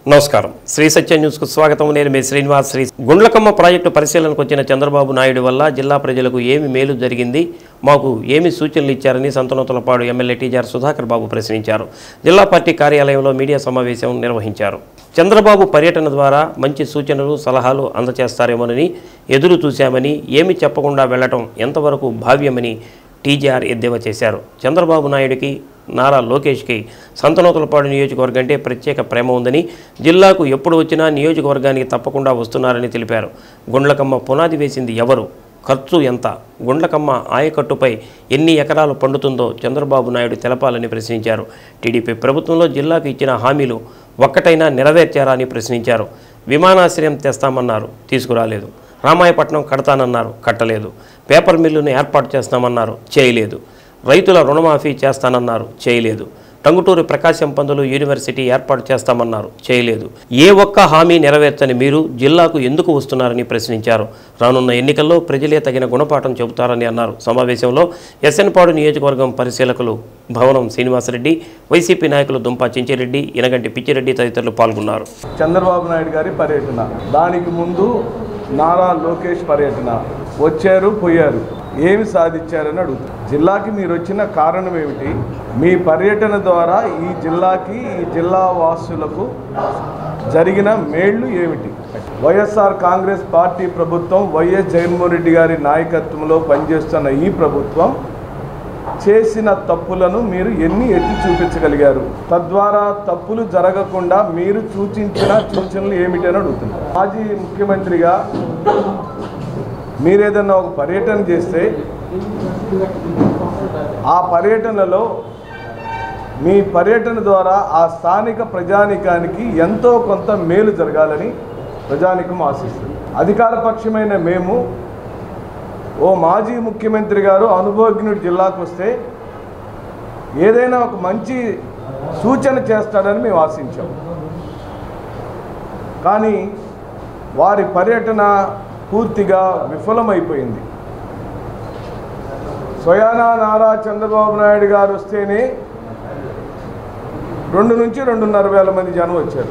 నమస్కారం శ్రీ సత్య న్యూస్ కు స్వాగతం। నేను మీ శ్రీనివాస్। గుండ్లకమ్మ ప్రాజెక్టు పరిశీలనకు వచ్చిన చంద్రబాబు నాయుడు వల్ల జిల్లా ప్రజలకు ఏమి మేలు జరిగింది, మాకు ఏమి సూచనలు ఇచ్చారని సంతనోతులపాడు ఎమ్మెల్యే టీజర్ సుధాకర్ బాబు ప్రశ్నించారు। జిల్లా పార్టీ కార్యాలయంలో మీడియా సమావేశం నిర్వహించారు। చంద్రబాబు పర్యటన ద్వారా మంచి సూచనలు సలహాలు అందజేస్తారేమోనని ఎదురు చూశామని, ఏమి చెప్పకుండా వెళ్లటం ఎంతవరకు భావ్యమని టీజీఆర్ ఎద్దేవా చేశారు। చంద్రబాబు నాయుడికి నారా లోకేష్కి సంతనోతులపాడు నియోజకవర్గం అంటే ప్రత్యేక ప్రేమ ఉందని, జిల్లాకు ఎప్పుడు వచ్చినా నియోజకవర్గానికి తప్పకుండా వస్తున్నారని తెలిపారు। గుండ్లకమ్మ పునాది వేసింది ఎవరు, ఖర్చు ఎంత, గుండ్లకమ్మ ఆయకట్టుపై ఎన్ని ఎకరాలు పండుతుందో చంద్రబాబు నాయుడు తెలపాలని ప్రశ్నించారు। టీడీపీ ప్రభుత్వంలో జిల్లాకు ఇచ్చిన హామీలు ఒక్కటైనా నెరవేర్చారా అని ప్రశ్నించారు। విమానాశ్రయం తెస్తామన్నారు, తీసుకురాలేదు। రామాయపట్నం కడతానన్నారు, కట్టలేదు। పేపర్ మిల్లును ఏర్పాటు చేస్తామన్నారు, చేయలేదు। రైతుల రుణమాఫీ చేస్తానన్నారు, చేయలేదు। టంగుటూరు ప్రకాశం పందులు యూనివర్సిటీ ఏర్పాటు చేస్తామన్నారు, చేయలేదు। ఏ ఒక్క హామీ నెరవేర్చని మీరు జిల్లాకు ఎందుకు వస్తున్నారని ప్రశ్నించారు। రానున్న ఎన్నికల్లో ప్రజలే తగిన గుణపాఠం చెబుతారని అన్నారు। సమావేశంలో ఎస్ఎన్పాడు నియోజకవర్గం పరిశీలకులు భవనం శ్రీనివాసరెడ్డి, వైసీపీ నాయకులు దుంపా చించిరెడ్డి, ఇనగంటి పిచ్చిరెడ్డి తదితరులు పాల్గొన్నారు। చంద్రబాబు నాయుడు గారి పర్యటన, దానికి ముందు నారా లోకేష్ పర్యటన, వచ్చారు పోయారు, ఏమి సాధించారని అడుగుతారు। జిల్లాకి మీరు వచ్చిన కారణం ఏమిటి? మీ పర్యటన ద్వారా ఈ జిల్లాకి, ఈ జిల్లా వాసులకు జరిగిన మేళ్లు ఏమిటి? వైఎస్ఆర్ కాంగ్రెస్ పార్టీ ప్రభుత్వం, వైఎస్ జగన్మోహన్ రెడ్డి గారి నాయకత్వంలో పనిచేస్తున్న ఈ ప్రభుత్వం చేసిన తప్పులను మీరు ఎత్తి చూపించగలిగారు? తద్వారా తప్పులు జరగకుండా మీరు సూచించిన సూచనలు ఏమిటని అడుగుతున్నారు। మాజీ ముఖ్యమంత్రిగా మీరేదన్నా ఒక పర్యటన చేస్తే ఆ పర్యటనలో మీ పర్యటన ద్వారా ఆ స్థానిక ప్రజానికానికి ఎంతో కొంత మేలు జరగాలని ప్రజానికం ఆశిస్తుంది। అధికారపక్షమైన మేము, ఓ మాజీ ముఖ్యమంత్రి గారు అనుభవజ్ఞుడు జిల్లాకు వస్తే ఏదైనా ఒక మంచి సూచన చేస్తాడని మేము ఆశించాం। కానీ వారి పర్యటన పూర్తిగా విఫలమైపోయింది। స్వయానా నారా చంద్రబాబు నాయుడు గారు వస్తేనే 2 నుంచి 2.5 వేల మంది జనం వచ్చారు।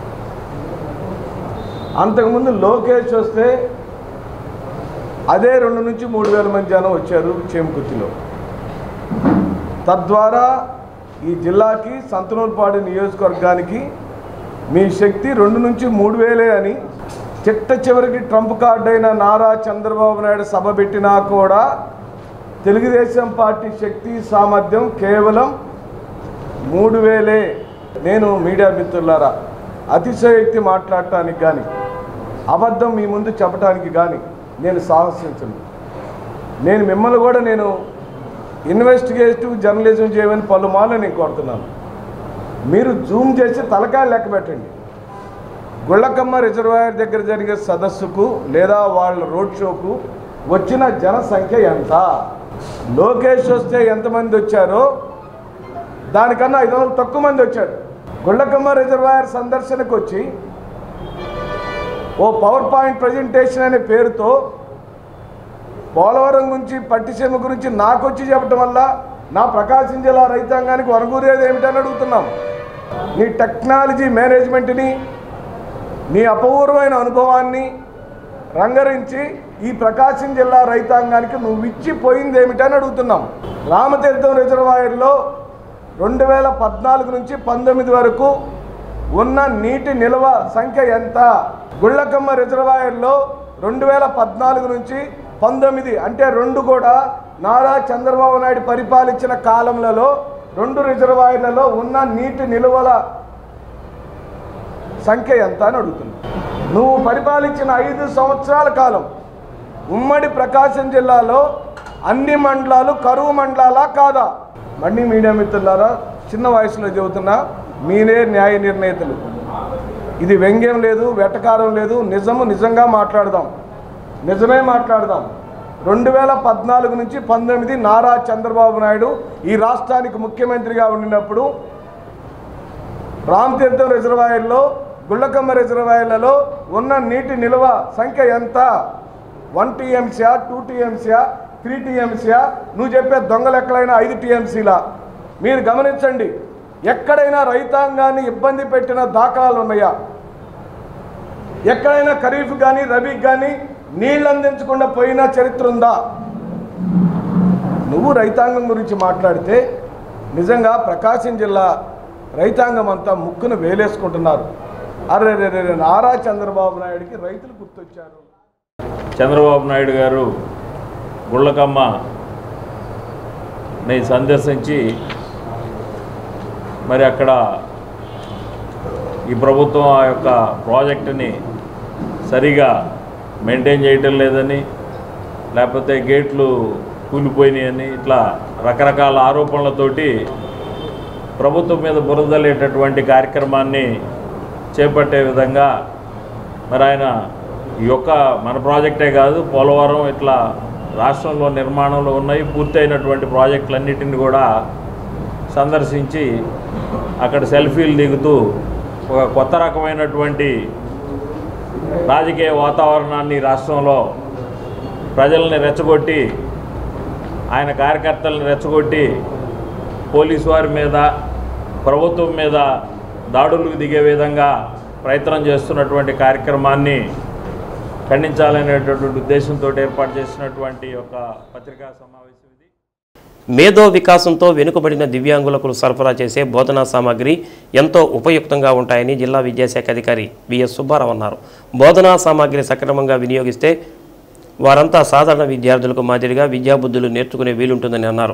అంతకుముందు లోకేష్ వస్తే అదే 2 నుంచి 3 వేల మంది జనం వచ్చారు చేమకుర్తిలో। తద్వారా ఈ జిల్లాకి, సంతనోతులపాడు నియోజకవర్గానికి మీ శక్తి 2 నుంచి 3 వేలే అని చిట్ట చివరికి ట్రంప్ కార్డు అయిన నారా చంద్రబాబు నాయుడు సభ పెట్టినా కూడా తెలుగుదేశం పార్టీ శక్తి సామర్థ్యం కేవలం 3 వేలే। నేను మీడియా మిత్రులారా, అతిశయోక్తి మాట్లాడటానికి కానీ, అబద్ధం మీ ముందు చెప్పడానికి కానీ నేను సాహసించను। నేను మిమ్మల్ని కూడా ఇన్వెస్టిగేటివ్ జర్నలిజం చేయమని పలుమార్లు నేను కోరుతున్నాను। మీరు జూమ్ చేసి తలకాయలు లెక్క పెట్టండి। గుండ్లకమ్మ రిజర్వాయర్ దగ్గర జరిగే సదస్సుకు లేదా వాళ్ళ రోడ్ షోకు వచ్చిన జనసంఖ్య ఎంత? లోకేష్ వస్తే ఎంతమంది వచ్చారో దానికన్నా 500 తక్కువ మంది వచ్చారు। గుండ్లకమ్మ రిజర్వాయర్ సందర్శనకు వచ్చి ఓ పవర్ పాయింట్ ప్రజెంటేషన్ అనే పేరుతో పోలవరం గురించి, పట్టిసీమ గురించి నాకు వచ్చి చెప్పడం వల్ల నా ప్రకాశం జిల్లా రైతాంగానికి వనగూరేది ఏమిటని అడుగుతున్నాం। నీ టెక్నాలజీ మేనేజ్మెంట్ని, నీ అపూర్వమైన అనుభవాన్ని రంగరించి ఈ ప్రకాశం జిల్లా రైతాంగానికి నువ్వు ఇచ్చిపోయింది ఏమిటని అడుగుతున్నాం। రామతీర్థం రిజర్వాయర్లో 2014 నుంచి 19 వరకు ఉన్న నీటి నిల్వ సంఖ్య ఎంత? గుండ్లకమ్మ రిజర్వాయర్లో 2014 నుంచి 19 అంటే 2 కూడా నారా చంద్రబాబు నాయుడు పరిపాలించిన కాలంలో 2 రిజర్వాయర్లలో ఉన్న నీటి నిల్వల సంఖ్య ఎంత అని అడుగుతున్నా। నువ్వు పరిపాలించిన 5 సంవత్సరాల కాలం ఉమ్మడి ప్రకాశం జిల్లాలో అన్ని మండలాలు కరువు మండలాలా కాదా? మళ్ళీ మీడియా మిత్రులారా, చిన్న వయసులో చెబుతున్నా, మీరే న్యాయ నిర్ణేతలు। ఇది వ్యంగ్యం లేదు, వెటకారం లేదు, నిజంగా మాట్లాడదాం, నిజమే మాట్లాడదాం। 2014 నుంచి 19 నారా చంద్రబాబు నాయుడు ఈ రాష్ట్రానికి ముఖ్యమంత్రిగా ఉండినప్పుడు రామతీర్థం రిజర్వాయర్లో, గుండ్లకమ్మ రిజర్వాయర్లలో ఉన్న నీటి నిల్వ సంఖ్య ఎంత? 1 TMCయా, 2 TMCయా, 3 TMCయా? నువ్వు చెప్పే దొంగ లెక్కలైన 5 TMCలా? మీరు గమనించండి, ఎక్కడైనా రైతాంగాన్ని ఇబ్బంది పెట్టిన దాఖలాలు ఉన్నాయా? ఎక్కడైనా ఖరీఫ్ కానీ రబీకి కానీ నీళ్ళు అందించకుండా పోయిన చరిత్ర ఉందా? నువ్వు రైతాంగం గురించి మాట్లాడితే నిజంగా ప్రకాశం జిల్లా రైతాంగం అంతా ముక్కును వేలేసుకుంటున్నారు. అరే నారా చంద్రబాబు నాయుడికి రైతులు గుర్తొచ్చారు. చంద్రబాబు నాయుడు గారు గుళ్ళకమ్మని సందర్శించి మరి అక్కడ ఈ ప్రభుత్వం ఆ యొక్క ప్రాజెక్టుని సరిగా మెయింటైన్ చేయటం లేదని, లేకపోతే గేట్లు కూలిపోయినాయని, ఇట్లా రకరకాల ఆరోపణలతోటి ప్రభుత్వం మీద బురదలేటటువంటి కార్యక్రమాన్ని చేపట్టే విధంగా మరి ఆయన ఈ యొక్క మన ప్రాజెక్టే కాదు, పోలవరం ఇట్లా రాష్ట్రంలో నిర్మాణంలో ఉన్నాయి పూర్తయినటువంటి ప్రాజెక్టులన్నిటిని కూడా సందర్శించి అక్కడ సెల్ఫీలు దిగుతూ ఒక కొత్త రకమైనటువంటి రాజకీయ వాతావరణాన్ని రాష్ట్రంలో ప్రజల్ని రెచ్చగొట్టి, ఆయన కార్యకర్తలను రెచ్చగొట్టి పోలీసు వారి మీద ప్రభుత్వం మీద దాడులకు దిగే విధంగా ప్రయత్నం చేస్తున్నటువంటి కార్యక్రమాన్ని ఖండించాలనేటటువంటి ఉద్దేశంతో ఏర్పాటు చేసినటువంటి ఒక పత్రికా సమావేశం ఇది. మేధో వికాసంతో వెనుకబడిన దివ్యాంగులకు సరఫరా చేసే బోధనా సామాగ్రి ఎంతో ఉపయుక్తంగా ఉంటాయని జిల్లా విద్యాశాఖ అధికారి బిఎస్ సుబ్బారావు అన్నారు. బోధనా సామాగ్రి సక్రమంగా వినియోగిస్తే వారంతా సాధారణ విద్యార్థులకు మాదిరిగా విద్యాబుద్ధులు నేర్చుకునే వీలుంటుందని అన్నారు.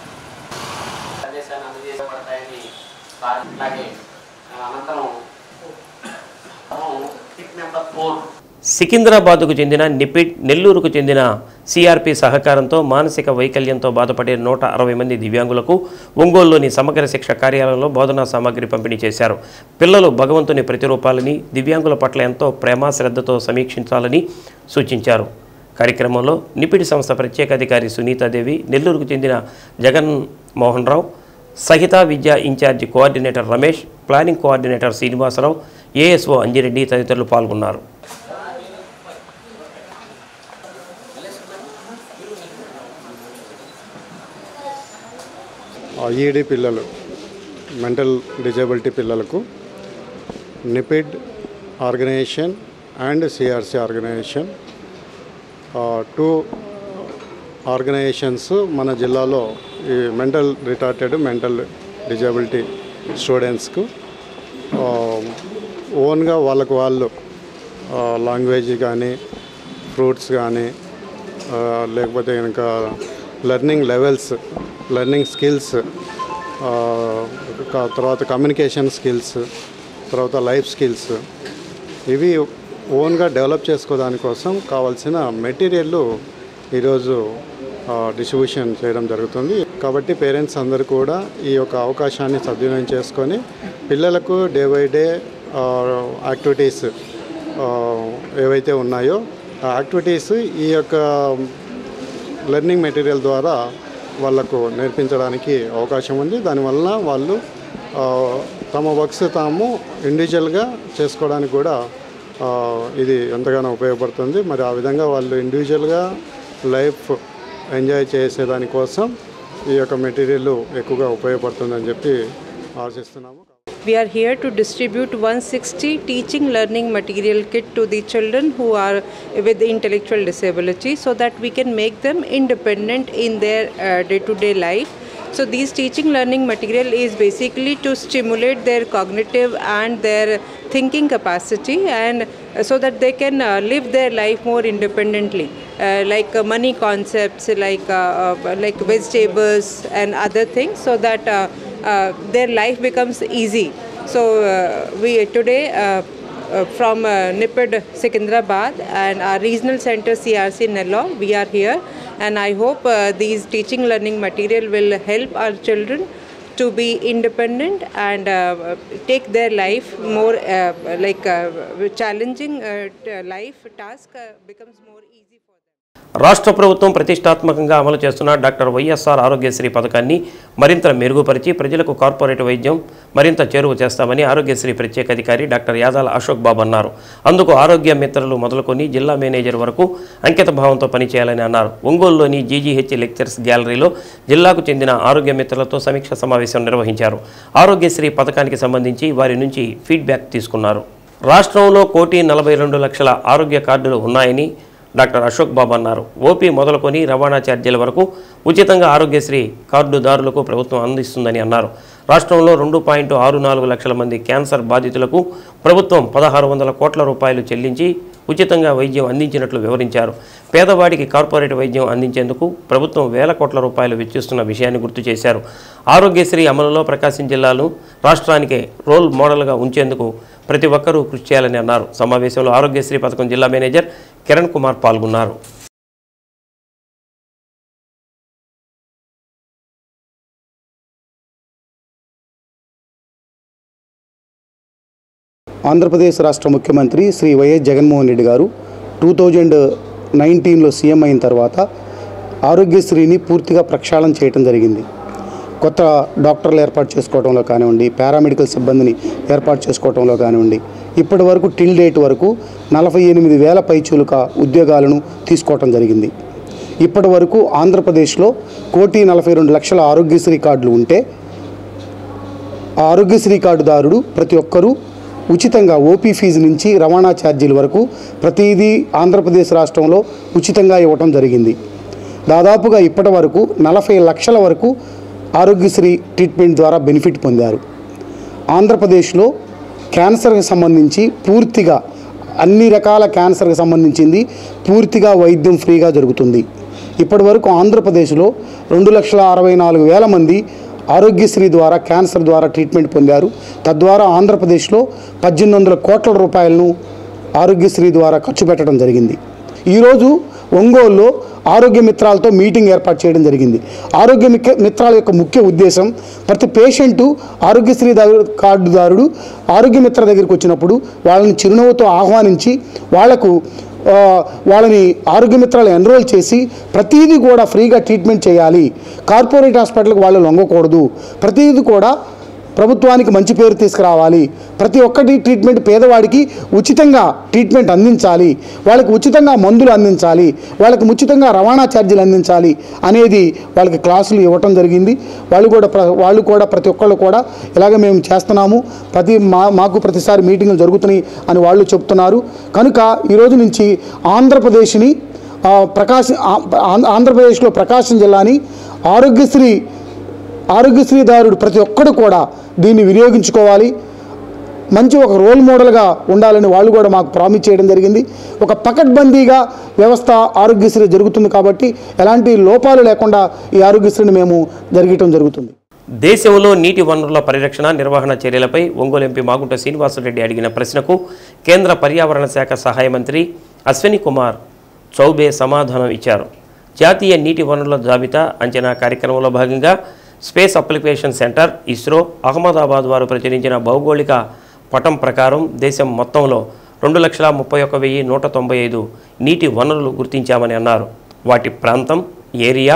సికింద్రాబాద్కు చెందిన నిపిడ్, నెల్లూరుకు చెందిన సిఆర్పి సహకారంతో మానసిక వైకల్యంతో బాధపడే 160 మంది దివ్యాంగులకు ఒంగోలులోని సమగ్ర శిక్ష కార్యాలయంలో బోధనా సామాగ్రి పంపిణీ చేశారు. పిల్లలు భగవంతుని ప్రతిరూపాలని, దివ్యాంగుల పట్ల ఎంతో ప్రేమ శ్రద్ధతో సమీక్షించాలని సూచించారు. కార్యక్రమంలో నిపిడి సంస్థ ప్రత్యేక అధికారి సునీతాదేవి, నెల్లూరుకు చెందిన జగన్ మోహన్ రావు, సహిత విద్యా incharge coordinator Ramesh, planning coordinator Srinivasarao, ASO Anjireddy తదితరులు పాల్గొన్నారు. ఈడీ పిల్లలు, మెంటల్ డిజేబిలిటీ పిల్లలకు NIPID organization and CRC organization, 2 organizations మన జిల్లాలో ఈ మెంటల్ రిటార్టెడ్, మెంటల్ డిజేబిలిటీ స్టూడెంట్స్కు ఓన్గా వాళ్ళకు వాళ్ళు లాంగ్వేజ్ కానీ, ఫ్రూట్స్ కానీ, లేకపోతే కనుక లెర్నింగ్ లెవెల్స్, లెర్నింగ్ స్కిల్స్, తర్వాత కమ్యూనికేషన్ స్కిల్స్, తర్వాత లైఫ్ స్కిల్స్, ఇవి ఓన్గా డెవలప్ చేసుకోవడానికి కోసం కావాల్సిన మెటీరియల్ ఈరోజు డిస్ట్రిబ్యూషన్ చేయడం జరుగుతుంది. కాబట్టి పేరెంట్స్ అందరూ కూడా ఈ యొక్క అవకాశాన్ని సద్వినియోగం చేసుకొని పిల్లలకు డే బై డే యాక్టివిటీస్ ఏవైతే ఉన్నాయో ఆ యాక్టివిటీస్ ఈ యొక్క లెర్నింగ్ మెటీరియల్ ద్వారా వాళ్ళకు నేర్పించడానికి అవకాశం ఉంది. దానివల్ల వాళ్ళు తమ వర్క్స్ తాము ఇండివిజువల్గా చేసుకోవడానికి కూడా ఇది ఎంతగానో ఉపయోగపడుతుంది. మరి ఆ విధంగా వాళ్ళు ఇండివిజువల్గా లైఫ్ ఎంజాయ్ చేసేదానికోసం ఈ యొక్క మెటీరియల్ ఎక్కువగా ఉపయోగపడుతుందని చెప్పి ఆశిస్తున్నాము. We are here to distribute 160 teaching learning material kit to the children who are with intellectual disability so that we can make them independent in their day-to-day life. So these teaching learning material is basically to stimulate their cognitive and their thinking capacity, and so that they can live their life more independently, like money concepts, like vegetables and other things, so that their life becomes easy. So we today from NIPID Secunderabad and our regional center CRC Nellore, we are here, and I hope these teaching learning material will help our children to be independent and take their life more challenging life task becomes more easy for them. రాష్ట్ర ప్రభుత్వం ప్రతిష్టాత్మకంగా అమలు చేస్తున్న doctor YSR Aarogyasri పథకాన్ని మరింత మెరుగుపరిచి ప్రజలకు corporate వైద్యం మరింత చేరువ చేస్తామని ఆరోగ్యశ్రీ ప్రత్యేక అధికారి డాక్టర్ యాదాల అశోక్ బాబు అన్నారు. అందుకు ఆరోగ్య మిత్రులు మొదలుకొని జిల్లా మేనేజర్ వరకు అంకిత భావంతో పనిచేయాలని అన్నారు. ఒంగోలులోని జీజీహెచ్ లెక్చర్స్ గ్యాలరీలో జిల్లాకు చెందిన ఆరోగ్య మిత్రులతో సమీక్ష సమావేశం నిర్వహించారు. ఆరోగ్యశ్రీ పథకానికి సంబంధించి వారి నుంచి ఫీడ్బ్యాక్ తీసుకున్నారు. రాష్ట్రంలో 1,42,00,000 ఆరోగ్య కార్డులు ఉన్నాయని డాక్టర్ అశోక్ బాబు అన్నారు. ఓపీ మొదలుకొని రవాణా ఛార్జీల వరకు ఉచితంగా ఆరోగ్యశ్రీ కార్డుదారులకు ప్రభుత్వం అందిస్తుందని అన్నారు. రాష్ట్రంలో 2.64 లక్షల మంది క్యాన్సర్ బాధితులకు ప్రభుత్వం 1,600 కోట్ల రూపాయలు చెల్లించి ఉచితంగా వైద్యం అందించినట్లు వివరించారు. పేదవాడికి కార్పొరేట్ వైద్యం అందించేందుకు ప్రభుత్వం వేల కోట్ల రూపాయలు వెచ్చిస్తున్న విషయాన్ని గుర్తు చేశారు. ఆరోగ్యశ్రీ అమలులో ప్రకాశం జిల్లాను రాష్ట్రానికి రోల్ మోడల్గా ఉంచేందుకు ప్రతి ఒక్కరూ కృషి చేయాలని అన్నారు. సమావేశంలో ఆరోగ్యశ్రీ పథకం జిల్లా మేనేజర్ కిరణ్ కుమార్ పాల్గొన్నారు. ఆంధ్రప్రదేశ్ రాష్ట్ర ముఖ్యమంత్రి శ్రీ వైఎస్ జగన్మోహన్ రెడ్డి గారు 2019లో సీఎం అయిన తర్వాత ఆరోగ్యశ్రీని పూర్తిగా ప్రక్షాళన చేయడం జరిగింది. కొత్త డాక్టర్లు ఏర్పాటు చేసుకోవడంలో కానివ్వండి, పారామెడికల్ సిబ్బందిని ఏర్పాటు చేసుకోవడంలో కానివ్వండి, ఇప్పటి వరకు టిల్ డేట్ వరకు 48,000 పైచూలుక ఉద్యోగాలను తీసుకోవటం జరిగింది. ఇప్పటి వరకు ఆంధ్రప్రదేశ్లో 1,42,00,000 ఆరోగ్యశ్రీ కార్డులు ఉంటే ఆ ఆరోగ్యశ్రీ కార్డుదారుడు ప్రతి ఒక్కరూ ఉచితంగా ఓపీ ఫీజు నుంచి రవాణా ఛార్జీల వరకు ప్రతిదీ ఆంధ్రప్రదేశ్ రాష్ట్రంలో ఉచితంగా ఇవ్వటం జరిగింది. దాదాపుగా ఇప్పటి వరకు 40 లక్షల వరకు ఆరోగ్యశ్రీ ట్రీట్మెంట్ ద్వారా బెనిఫిట్ పొందారు. ఆంధ్రప్రదేశ్లో క్యాన్సర్కి సంబంధించి పూర్తిగా అన్ని రకాల క్యాన్సర్కి సంబంధించింది పూర్తిగా వైద్యం ఫ్రీగా జరుగుతుంది. ఇప్పటి వరకు ఆంధ్రప్రదేశ్లో 2,64,000 మంది ఆరోగ్యశ్రీ ద్వారా క్యాన్సర్ ద్వారా ట్రీట్మెంట్ పొందారు. తద్వారా ఆంధ్రప్రదేశ్లో 1,800 కోట్ల రూపాయలను ఆరోగ్యశ్రీ ద్వారా ఖర్చు పెట్టడం జరిగింది. ఈరోజు ఒంగోలులో ఆరోగ్య మిత్రాలతో మీటింగ్ ఏర్పాటు చేయడం జరిగింది. ఆరోగ్య మిత్రాల యొక్క ముఖ్య ఉద్దేశం ప్రతి పేషెంటు ఆరోగ్యశ్రీ కార్డుదారుడు ఆరోగ్య మిత్ర దగ్గరికి వచ్చినప్పుడు వాళ్ళని చిరునవ్వుతో ఆహ్వానించి వాళ్ళని ఆరోగ్య మిత్రాలు ఎన్రోల్ చేసి ప్రతిదీ కూడా ఫ్రీగా ట్రీట్మెంట్ చేయాలి. కార్పొరేట్ హాస్పిటల్కి వాళ్ళు లొంగకూడదు. ప్రతిదీ కూడా ప్రభుత్వానికి మంచి పేరు తీసుకురావాలి. ప్రతి ఒక్కటి ట్రీట్మెంట్ పేదవాడికి ఉచితంగా ట్రీట్మెంట్ అందించాలి. వాళ్ళకి ఉచితంగా మందులు అందించాలి. వాళ్ళకి ఉచితంగా రవాణా ఛార్జీలు అందించాలి అనేది వాళ్ళకి క్లాసులు ఇవ్వటం జరిగింది. వాళ్ళు కూడా ప్రతి ఒక్కళ్ళు కూడా ఇలాగ మేము చేస్తున్నాము, మాకు ప్రతిసారి మీటింగులు జరుగుతున్నాయి అని వాళ్ళు చెప్తున్నారు. కనుక ఈరోజు నుంచి ఆంధ్రప్రదేశ్లో ప్రకాశం జిల్లాని ఆరోగ్యశ్రీదారుడు ప్రతి ఒక్కడు కూడా దీన్ని వినియోగించుకోవాలి. మంచి ఒక రోల్ మోడల్గా ఉండాలని వాళ్ళు కూడా మాకు ప్రామిస్ చేయడం జరిగింది. ఒక పకడ్బందీగా వ్యవస్థ ఆరోగ్యశ్రీ జరుగుతుంది కాబట్టి ఎలాంటి లోపాలు లేకుండా ఈ ఆరోగ్యశ్రీని మేము జరిగటం జరుగుతుంది. దేశంలో నీటి వనరుల పరిరక్షణ నిర్వహణ చర్యలపై ఒంగోలు ఎంపీ మాగుంట శ్రీనివాసరెడ్డి అడిగిన ప్రశ్నకు కేంద్ర పర్యావరణ శాఖ సహాయ మంత్రి అశ్విని కుమార్ చౌబే సమాధానం ఇచ్చారు. జాతీయ నీటి వనరుల జాబితా అంచనా కార్యక్రమంలో భాగంగా space application centre ISRO Ahmedabad వారు ప్రచురించిన భౌగోళిక పటం ప్రకారం దేశం మొత్తంలో 2,31,195 నీటి వనరులు గుర్తించామని అన్నారు. వాటి ప్రాంతం ఏరియా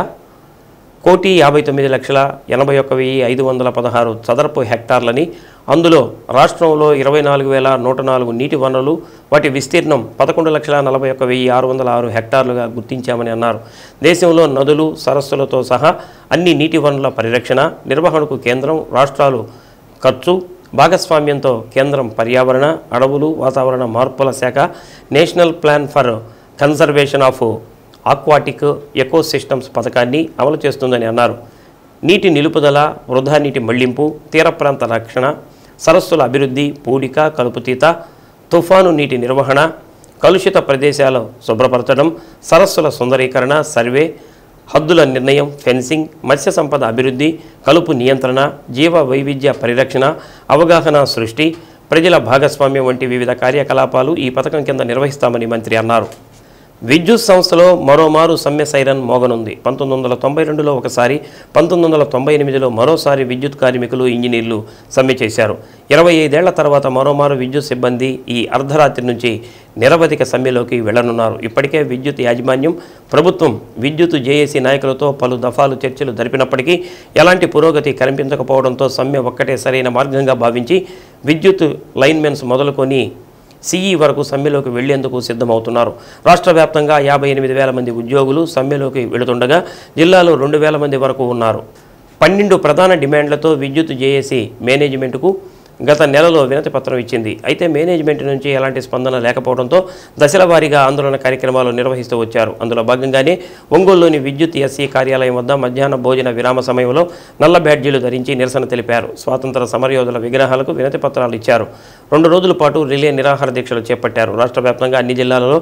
1,59,81,516 చదరపు హెక్టార్లని, అందులో రాష్ట్రంలో 24,104 నీటి వనరులు, వాటి విస్తీర్ణం 11,41,606 హెక్టార్లుగా గుర్తించామని అన్నారు. దేశంలో నదులు, సరస్సులతో సహా అన్ని నీటి వనరుల పరిరక్షణ, నిర్వహణకు కేంద్రం, రాష్ట్రాలు ఖర్చు భాగస్వామ్యంతో కేంద్రం పర్యావరణ, అడవులు, వాతావరణ మార్పుల శాఖ national plan for conservation of aquatic ecosystems పథకాన్ని అమలు చేస్తుందని అన్నారు. నీటి నిలుపుదల, వృధా నీటి మళ్లింపు, తీర ప్రాంత రక్షణ, సరస్సుల అభివృద్ధి, పూడిక, కలుపుతీత, తుఫాను నీటి నిర్వహణ, కలుషిత ప్రదేశాలు శుభ్రపరచడం, సరస్సుల సుందరీకరణ, సర్వే, హద్దుల నిర్ణయం, ఫెన్సింగ్, మత్స్య సంపద అభివృద్ధి, కలుపు నియంత్రణ, జీవ వైవిధ్య పరిరక్షణ, అవగాహన సృష్టి, ప్రజల భాగస్వామ్యం వంటి వివిధ కార్యకలాపాలు ఈ పథకం కింద నిర్వహిస్తామని మంత్రి అన్నారు. విద్యుత్ సంస్థలో మరోమారు సమ్మె సైరన్ మోగనుంది. 1992లో ఒకసారి, 1998లో మరోసారి విద్యుత్ కార్మికులు, ఇంజనీర్లు సమ్మె చేశారు. 25 ఏళ్ల తర్వాత మరోమారు విద్యుత్ సిబ్బంది ఈ అర్ధరాత్రి నుంచి నిరవధిక సమ్మెలోకి వెళ్లనున్నారు. ఇప్పటికే విద్యుత్ యాజమాన్యం, ప్రభుత్వం విద్యుత్ జేఏసీ నాయకులతో పలు దఫాలు చర్చలు జరిపినప్పటికీ ఎలాంటి పురోగతి కనిపించకపోవడంతో సమ్మె ఒక్కటే సరైన మార్గంగా భావించి విద్యుత్ లైన్మెన్స్ మొదలుకొని సిఈ వరకు సమ్మెలోకి వెళ్లేందుకు సిద్ధమవుతున్నారు. రాష్ట్ర వ్యాప్తంగా 58,000 మంది ఉద్యోగులు సమ్మెలోకి వెళుతుండగా జిల్లాలో 2,000 మంది వరకు ఉన్నారు. 12 ప్రధాన డిమాండ్లతో విద్యుత్ జేఏసీ మేనేజ్మెంట్కు గత నెలలో వినతి పత్రం ఇచ్చింది. అయితే మేనేజ్మెంట్ నుంచి ఎలాంటి స్పందన లేకపోవడంతో దశల వారీగా ఆందోళన కార్యక్రమాలు నిర్వహిస్తూ వచ్చారు. అందులో భాగంగానే ఒంగోలులోని విద్యుత్ ఎస్సీ కార్యాలయం వద్ద మధ్యాహ్న భోజన విరామ సమయంలో నల్ల బ్యాడ్జీలు ధరించి నిరసన తెలిపారు. స్వాతంత్ర సమరయోధుల విగ్రహాలకు వినతి పత్రాలు ఇచ్చారు. 2 రోజుల పాటు రిలే నిరాహార దీక్షలు చేపట్టారు. రాష్ట్ర వ్యాప్తంగా అన్ని జిల్లాలలో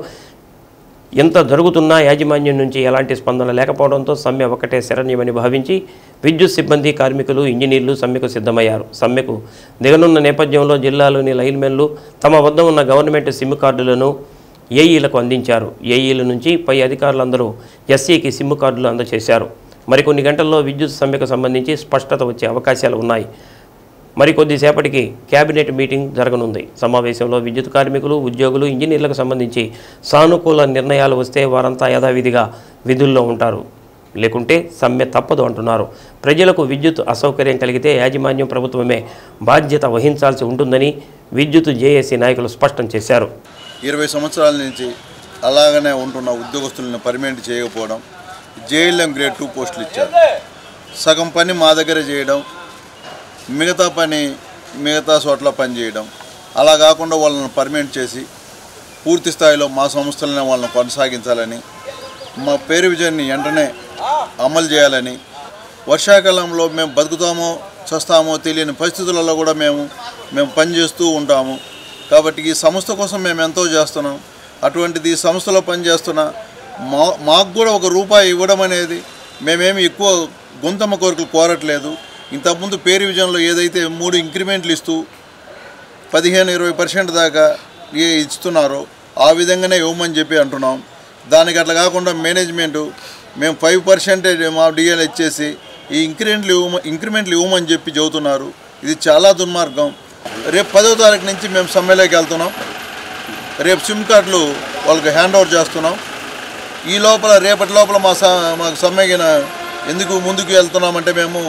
ఎంత జరుగుతున్నా యాజమాన్యం నుంచి ఎలాంటి స్పందన లేకపోవడంతో సమ్మె ఒకటే శరణ్యమని భావించి విద్యుత్ సిబ్బంది, కార్మికులు, ఇంజనీర్లు సమ్మెకు సిద్ధమయ్యారు. సమ్మెకు దిగనున్న నేపథ్యంలో జిల్లాలోని లైన్మెన్లు తమ వద్ద ఉన్న గవర్నమెంట్ సిమ్ కార్డులను ఏఈలకు అందించారు. ఏఈల నుంచి పై అధికారులందరూ ఎస్సీకి సిమ్ కార్డులు అందజేశారు. మరికొన్ని గంటల్లో విద్యుత్ సమ్మెకు సంబంధించి స్పష్టత వచ్చే అవకాశాలు ఉన్నాయి. మరికొద్దిసేపటికి కేబినెట్ మీటింగ్ జరగనుంది. సమావేశంలో విద్యుత్ కార్మికులు, ఉద్యోగులు, ఇంజనీర్లకు సంబంధించి సానుకూల నిర్ణయాలు వస్తే వారంతా యథావిధిగా విధుల్లో ఉంటారు, లేకుంటే సమ్మె తప్పదు అంటున్నారు. ప్రజలకు విద్యుత్ అసౌకర్యం కలిగితే యాజమాన్యం, ప్రభుత్వమే బాధ్యత వహించాల్సి ఉంటుందని విద్యుత్ జేఏసీ నాయకులు స్పష్టం చేశారు. 20 సంవత్సరాల నుంచి అలాగనే ఉంటున్న ఉద్యోగస్తులను పర్మనెంట్ చేయకపోవడం, జేఎల్ఎం గ్రేడ్ 2 పోస్టులు ఇచ్చారు. సగం పని మా దగ్గర చేయడం, మిగతా పని మిగతా చోట్ల పని చేయడం, అలా కాకుండా వాళ్ళని పర్మనెంట్ చేసి పూర్తి స్థాయిలో మా సంస్థలనే వాళ్ళని కొనసాగించాలని, మా పేరు విజయాన్ని వెంటనే అమలు చేయాలని, వర్షాకాలంలో మేము బతుకుతామో చస్తామో తెలియని పరిస్థితులలో కూడా మేము పనిచేస్తూ ఉంటాము. కాబట్టి ఈ సంస్థ కోసం మేము ఎంతో చేస్తున్నాం. అటువంటిది ఈ సంస్థలో పనిచేస్తున్న మాకు కూడా ₹1 ఇవ్వడం అనేది మేమేమి ఎక్కువ గొంతమ్మ కోరికలు కోరట్లేదు. ఇంతకుముందు పేరు విజయంలో ఏదైతే 3 ఇంక్రిమెంట్లు ఇస్తూ 15-20% దాకా ఇస్తున్నారో ఆ విధంగానే ఇవ్వమని చెప్పి అంటున్నాం. దానికి అట్లా కాకుండా మేనేజ్మెంటు మేము 5% మా డిఎల్ ఇచ్చేసి ఈ ఇంక్రిమెంట్లు ఇవ్వమని చెప్పి చెబుతున్నారు. ఇది చాలా దుర్మార్గం. రేపు 10వ తారీఖు నుంచి మేము సమ్మెలోకి వెళ్తున్నాం. రేపు సిమ్ కార్డులు వాళ్ళకి హ్యాండ్ ఓవర్ చేస్తున్నాం. ఈ లోపల రేపటి లోపల మాకు సమ్మెగిన ఎందుకు ముందుకు వెళ్తున్నామంటే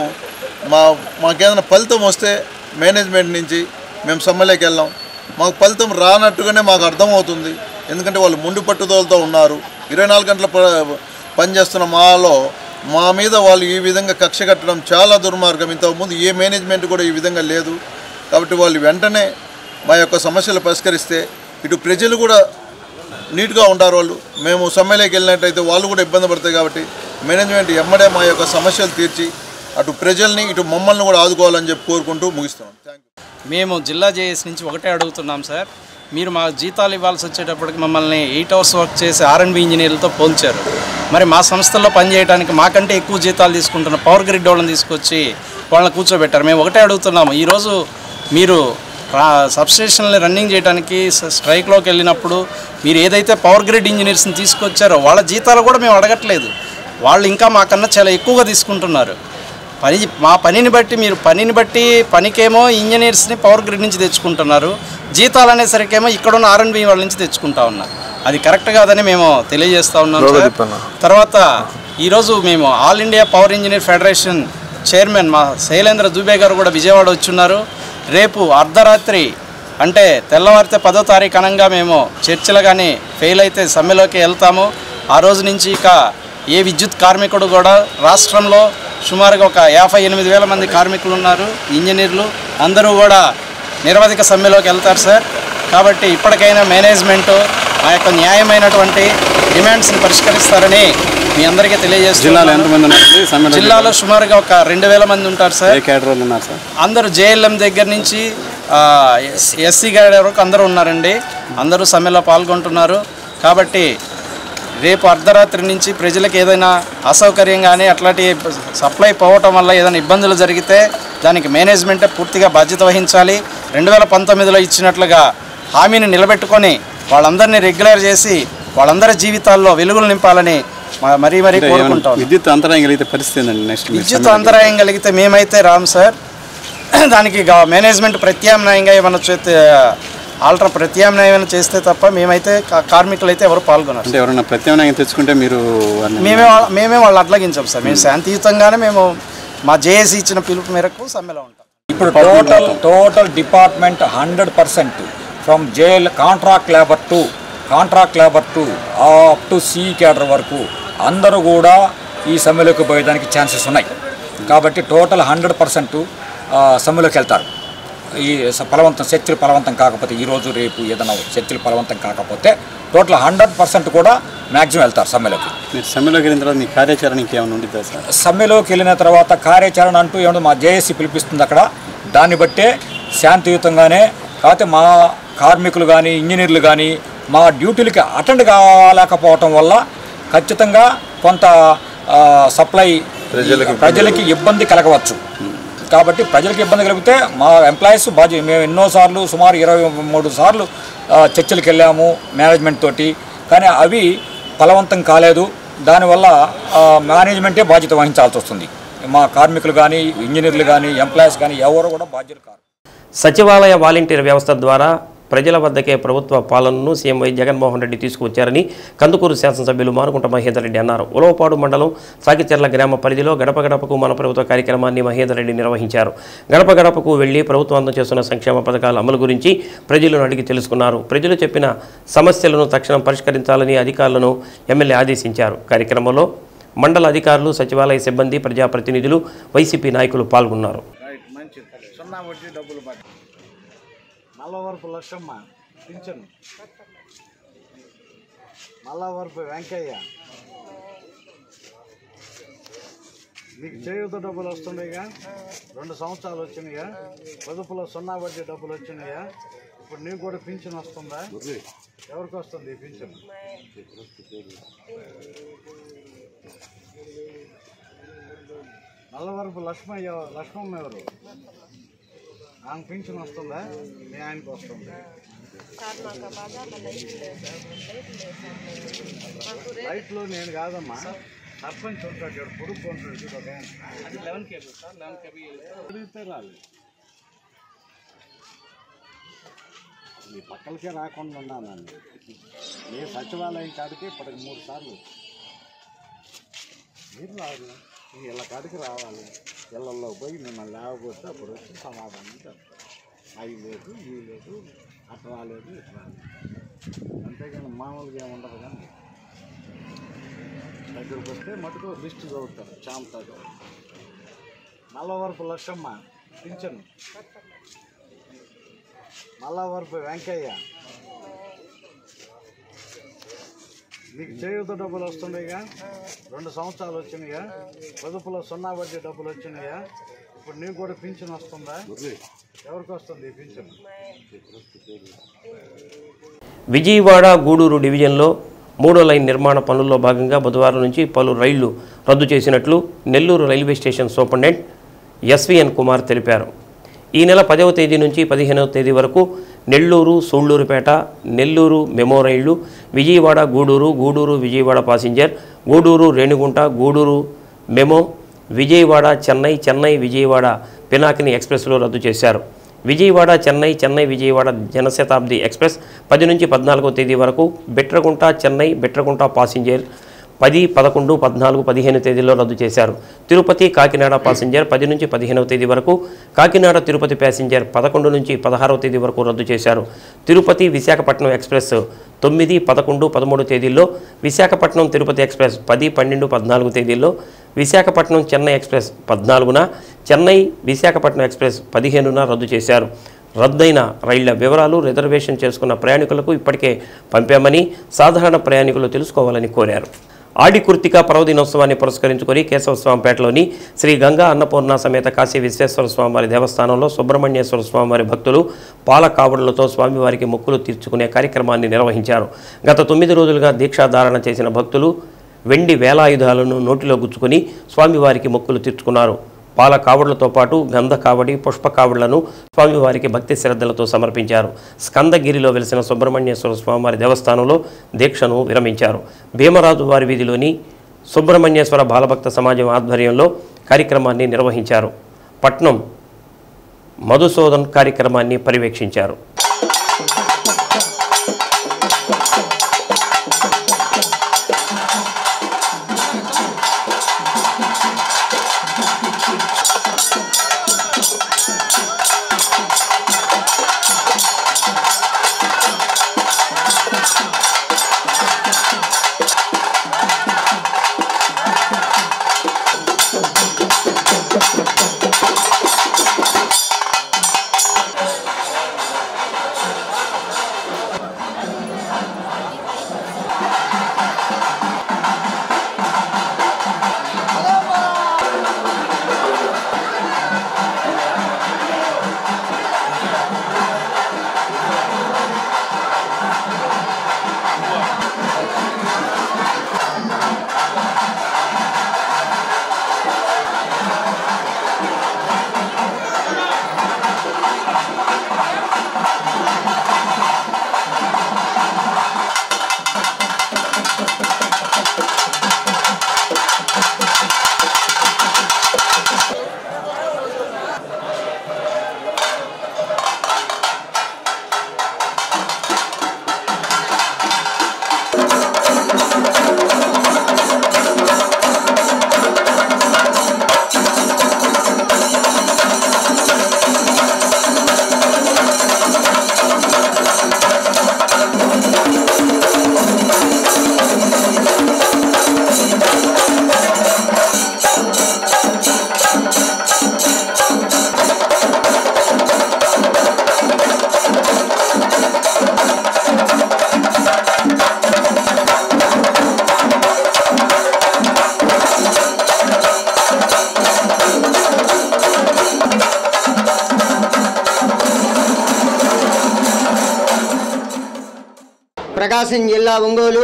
మాకేదైనా ఫలితం వస్తే మేనేజ్మెంట్ నుంచి మేము సమ్మెలోకి వెళ్ళాం. మాకు ఫలితం రానట్టుగానే మాకు అర్థమవుతుంది. ఎందుకంటే వాళ్ళు ముందు పట్టుదలతో ఉన్నారు. 24 గంటల పనిచేస్తున్న మా మీద వాళ్ళు ఈ విధంగా కక్ష కట్టడం చాలా దుర్మార్గం. ఇంతకుముందు ఏ మేనేజ్మెంట్ కూడా ఈ విధంగా లేదు. కాబట్టి వాళ్ళు వెంటనే మా యొక్క సమస్యలు పరిష్కరిస్తే ఇటు ప్రజలు కూడా నీట్గా ఉంటారు. వాళ్ళు మేము సమ్మెలోకి వెళ్ళినట్టయితే వాళ్ళు కూడా ఇబ్బంది పడతాయి. కాబట్టి మేనేజ్మెంట్ ఎమ్మడే మా యొక్క సమస్యలు తీర్చి అటు ప్రజల్ని ఇటు మమ్మల్ని కూడా ఆదుకోవాలని చెప్పి కోరుకుంటూ ముగిస్తున్నాం. Thank you. మేము జిల్లా జేఏసీ నుంచి ఒకటే అడుగుతున్నాం సార్. మీరు మా జీతాలు ఇవ్వాల్సి వచ్చేటప్పటికి మమ్మల్ని 8 hours వర్క్ చేసి R&B ఇంజనీర్లతో పోల్చారు. మరి మా సంస్థల్లో పనిచేయడానికి మాకంటే ఎక్కువ జీతాలు తీసుకుంటున్న పవర్ గ్రిడ్ వాళ్ళని తీసుకొచ్చి వాళ్ళని కూర్చోబెట్టారు. మేము ఒకటే అడుగుతున్నాము. ఈరోజు మీరు సబ్స్టేషన్ని రన్నింగ్ చేయడానికి స్ట్రైక్లోకి వెళ్ళినప్పుడు మీరు ఏదైతే పవర్ గ్రిడ్ ఇంజనీర్స్ని తీసుకొచ్చారో వాళ్ళ జీతాలు కూడా మేము అడగట్లేదు. వాళ్ళు ఇంకా మాకన్నా చాలా ఎక్కువగా తీసుకుంటున్నారు. మా పనిని బట్టి పనికేమో ఇంజనీర్స్ని పవర్ గ్రిడ్ నుంచి తెచ్చుకుంటున్నారు. జీతాలు అనేసరికేమో ఇక్కడున్న R&B వాళ్ళ నుంచి తెచ్చుకుంటా ఉన్నారు. అది కరెక్ట్ కాదని మేము తెలియజేస్తూ ఉన్నాం. తర్వాత ఈరోజు మేము all India power engineer federation chairman మా శైలేంద్ర దుబే గారు కూడా విజయవాడ వచ్చున్నారు. రేపు అర్ధరాత్రి అంటే తెల్లవారితే 10వ తారీఖు అనంగా మేము చర్చలు కానీ ఫెయిల్ అయితే సమ్మెలోకి వెళ్తాము. ఆ రోజు నుంచి ఇక ఏ విద్యుత్ కార్మికుడు కూడా రాష్ట్రంలో సుమారుగా ఒక 58,000 మంది కార్మికులు ఉన్నారు, ఇంజనీర్లు అందరూ కూడా నిరవధిక సమ్మెలోకి వెళ్తారు సార్. కాబట్టి ఇప్పటికైనా మేనేజ్మెంటు మా యొక్క న్యాయమైనటువంటి డిమాండ్స్ని పరిష్కరిస్తారని మీ అందరికీ తెలియజేస్తున్నారు. జిల్లాలో సుమారుగా ఒక 2,000 మంది ఉంటారు సార్. అందరూ జేఎల్ఎం దగ్గర నుంచి ఎస్సీ గారి వరకు అందరూ ఉన్నారండి. అందరూ సమ్మెలో పాల్గొంటున్నారు. కాబట్టి రేపు అర్ధరాత్రి నుంచి ప్రజలకు ఏదైనా అసౌకర్యం కానీ అట్లాంటి సప్లై పోవటం వల్ల ఏదైనా ఇబ్బందులు జరిగితే దానికి మేనేజ్మెంటే పూర్తిగా బాధ్యత వహించాలి. 2019లో ఇచ్చినట్లుగా హామీని నిలబెట్టుకొని వాళ్ళందరినీ రెగ్యులర్ చేసి వాళ్ళందరి జీవితాల్లో వెలుగులు నింపాలని మరీ కోరుకుంటాం. విద్యుత్ అంతరాయం కలిగితే పరిస్థితి ఏందండి? నెక్స్ట్ విద్యుత్ అంతరాయం కలిగితే మేమైతే రాము సార్, దానికి మేనేజ్మెంట్ ప్రత్యామ్నాయంగా ఏమైనా ప్రత్యామ్నాయం చేస్తే తప్ప మేమైతే కార్మికులు అయితే ఎవరు పాల్గొన్నారు. అంటే ఎవరైనా ప్రత్యామ్నాయం తెచ్చుకుంటే మీరు మేమే వాళ్ళు అడ్లగించాం సార్. మేము శాంతియుతంగానే మేము మా జేఏసీ ఇచ్చిన పిలుపు మేరకు సమ్మెలో ఉంటాం. ఇప్పుడు total department 100% from jail contract labour to up to C cadre వరకు అందరూ కూడా ఈ సమ్మెలోకి పోయేదానికి ఛాన్సెస్ ఉన్నాయి. కాబట్టి టోటల్ 100% సమ్మెలోకి వెళ్తారు. ఈ శక్తులు బలవంతం కాకపోతే, ఈరోజు రేపు ఏదైనా శక్తులు బలవంతం కాకపోతే టోటల్ 100% కూడా మ్యాక్సిమం వెళ్తారు సమ్మెలోకి. మీరు సమ్మెలోకి వెళ్ళిన తర్వాత మీ కార్యాచరణ ఇంకేమైనా ఉంటుందా సార్? సమ్మెలోకి వెళ్ళిన తర్వాత కార్యాచరణ అంటూ ఏమన్నా మా జేఏసీ పిలిపిస్తుంది అక్కడ, దాన్ని బట్టే శాంతియుతంగానే. కాకపోతే మా కార్మికులు కానీ ఇంజనీర్లు కానీ మా డ్యూటీలకి అటెండ్ కాలేకపోవటం వల్ల ఖచ్చితంగా కొంత సప్లై ప్రజలకి ఇబ్బంది కలగవచ్చు. కాబట్టి ప్రజలకు ఇబ్బంది కలిగితే మా ఎంప్లాయీస్ మేము ఎన్నోసార్లు సుమారు 23 సార్లు చర్చలకు వెళ్ళాము మేనేజ్మెంట్ తోటి, కానీ అవి ఫలవంతం కాలేదు. దానివల్ల మేనేజ్మెంటే బాధ్యత వహించాల్సి వస్తుంది. మా కార్మికులు కానీ ఇంజనీర్లు కానీ ఎంప్లాయీస్ కానీ ఎవరు కూడా బాధ్యులు కాదు. సచివాలయ వాలంటీర్ వ్యవస్థ ద్వారా ప్రజల వద్దకే ప్రభుత్వ పాలనను సీఎం వై జగన్మోహన్ రెడ్డి తీసుకువచ్చారని కందుకూరు శాసనసభ్యులు మానుకుంట మహేందర్ రెడ్డి అన్నారు. ఉలవపాడు మండలం సాకిచెర్ల గ్రామ పరిధిలో గడప గడపకు మన ప్రభుత్వ కార్యక్రమాన్ని మహేందర్ రెడ్డి నిర్వహించారు. గడప గడపకు వెళ్లి ప్రభుత్వం అందజేస్తున్న సంక్షేమ పథకాల అమలు గురించి ప్రజలను అడిగి తెలుసుకున్నారు. ప్రజలు చెప్పిన సమస్యలను తక్షణం పరిష్కరించాలని అధికారులను ఎమ్మెల్యే ఆదేశించారు. కార్యక్రమంలో మండల అధికారులు, సచివాలయ సిబ్బంది, ప్రజాప్రతినిధులు, వైసీపీ నాయకులు పాల్గొన్నారు. నల్లవరపు లక్ష్మమ్మ పింఛను, నల్లవరపు వెంకయ్య, మీకు చేయూత డబ్బులు వస్తున్నాయిగా, 2 సంవత్సరాలు వచ్చినాయిగా, పొదుపులో 0 వడ్డీ డబ్బులు వచ్చినాయిగా. ఇప్పుడు నీకు కూడా పింఛన్ వస్తుందా? ఎవరికి వస్తుంది ఈ పింఛన్? నల్లవరపు లక్ష్మమ్మ ఎవరు? ఆమె పింఛన్ వస్తుందా? మీ ఆయనకు వస్తుంది. లైట్లో నేను కాదమ్మా, సర్పంచ్ ఉంటాడు, పొడుపు ఉంటాడు, అడిగితే రాలేదు. మీ పక్కలకే రాకుండా ఉన్నానండి. నేను సచివాలయం కాడికి ఇప్పటికి 3 సార్లు. మీరు రాదు, ఇళ్ళ కాడికి రావాలి. ఇళ్ళల్లో పోయి మిమ్మల్ని లేకపోతే అప్పుడు వచ్చి సమాధానం చెప్తారు. అవి లేదు, ఇవి లేదు, అటు రాలేదు, ఇటు రాలేదు. అంతేగాని మామూలుగా ఏముండదు. కానీ దగ్గరకు వస్తే మటుకు లిస్ట్ చదువుతారు, చాంపుతారు. నల్లవరపు లక్ష్మమ్మ పింఛను, నల్లవరపు వెంకయ్య, మీకు చేయూత డబ్బులు వస్తున్నాయిగా, 2 సంవత్సరాలు వచ్చినాయిగా, పొదుపులో 0 వడ్డీ డబ్బులు వచ్చినాయిగా. ఇప్పుడు నీకు కూడా పింఛన్ వస్తుందా? ఎవరికి వస్తుంది ఈ పింఛన్? విజయవాడ గూడూరు డివిజన్లో 3వ లైన్ నిర్మాణ పనుల్లో భాగంగా బుధవారం నుంచి పలు రైళ్లు రద్దు చేసినట్లు Nellore railway station superintendent SVN Kumar తెలిపారు. ఈ నెల 10వ తేదీ నుంచి 15వ తేదీ వరకు నెల్లూరు, సూళ్లూరుపేట, నెల్లూరు మెమో రైళ్లు, విజయవాడ గూడూరు, గూడూరు విజయవాడ ప్యాసింజర్, గూడూరు రేణిగుంట, గూడూరు మెమో, విజయవాడ చెన్నై, చెన్నై విజయవాడ పినాకిని ఎక్స్ప్రెస్లో రద్దు చేశారు. విజయవాడ చెన్నై, చెన్నై విజయవాడ జనశతాబ్ది ఎక్స్ప్రెస్ 10 నుంచి 14వ తేదీ వరకు, బిట్రగుంట చెన్నై, బిట్రగుంట ప్యాసింజర్ 10, 11, 14, 15 తేదీల్లో రద్దు చేశారు. తిరుపతి కాకినాడ ప్యాసింజర్ 10 నుంచి 15వ తేదీ వరకు, కాకినాడ తిరుపతి ప్యాసింజర్ 11 నుంచి 16వ తేదీ వరకు రద్దు చేశారు. తిరుపతి విశాఖపట్నం ఎక్స్ప్రెస్ 9, 11, 13 తేదీల్లో, విశాఖపట్నం తిరుపతి ఎక్స్ప్రెస్ 10, 12, 14 తేదీల్లో, విశాఖపట్నం చెన్నై ఎక్స్ప్రెస్ 14న, చెన్నై విశాఖపట్నం ఎక్స్ప్రెస్ 15న రద్దు చేశారు. రద్దయిన రైళ్ల వివరాలు రిజర్వేషన్ చేసుకున్న ప్రయాణికులకు ఇప్పటికే పంపామని సాధారణ ప్రయాణికులు తెలుసుకోవాలని కోరారు. ఆడి కృత్తిక పర్వదినోత్సవాన్ని పురస్కరించుకొని కేశవస్వామిపేటలోని శ్రీ గంగా అన్నపూర్ణ సమేత కాశీ విశ్వేశ్వర స్వామివారి దేవస్థానంలో సుబ్రహ్మణ్యేశ్వర స్వామివారి భక్తులు పాల కావడులతో స్వామివారికి మొక్కులు తీర్చుకునే కార్యక్రమాన్ని నిర్వహించారు. గత 9 రోజులుగా దీక్షాధారణ చేసిన భక్తులు వెండి వేలాయుధాలను నోటిలో గుచ్చుకొని స్వామివారికి మొక్కులు తీర్చుకున్నారు. పాల కావడులతో పాటు గంధ కావడి పుష్ప కావడులను స్వామివారికి భక్తి శ్రద్ధలతో సమర్పించారు. స్కందగిరిలో వెలిసిన సుబ్రహ్మణ్యేశ్వర స్వామివారి దేవస్థానంలో దీక్షను విరమించారు. భీమరాజు వారి వీధిలోని సుబ్రహ్మణ్యేశ్వర బాలభక్త సమాజం ఆధ్వర్యంలో కార్యక్రమాన్ని నిర్వహించారు. పట్నం మధుసూదన్ కార్యక్రమాన్ని పర్యవేక్షించారు. ప్రకాశం జిల్లా ఒంగోలు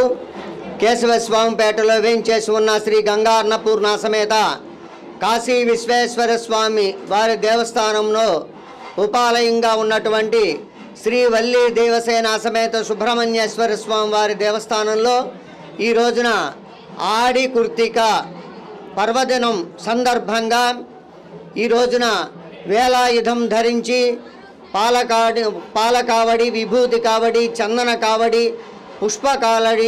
కేశవస్వామిపేటలో వేంచేసి ఉన్న శ్రీ గంగా అన్నపూర్ణ సమేత కాశీ విశ్వేశ్వర స్వామి వారి దేవస్థానంలో ఉపాలయంగా ఉన్నటువంటి శ్రీ వల్లి దేవసేన సమేత సుబ్రహ్మణ్యేశ్వర స్వామి వారి దేవస్థానంలో ఈ రోజున ఆడి కృత్తిక పర్వదినం సందర్భంగా ఈ రోజున వేలాయుధం ధరించి పాలకావడి విభూతి కావడి చందన కావడి పుష్ప కావడి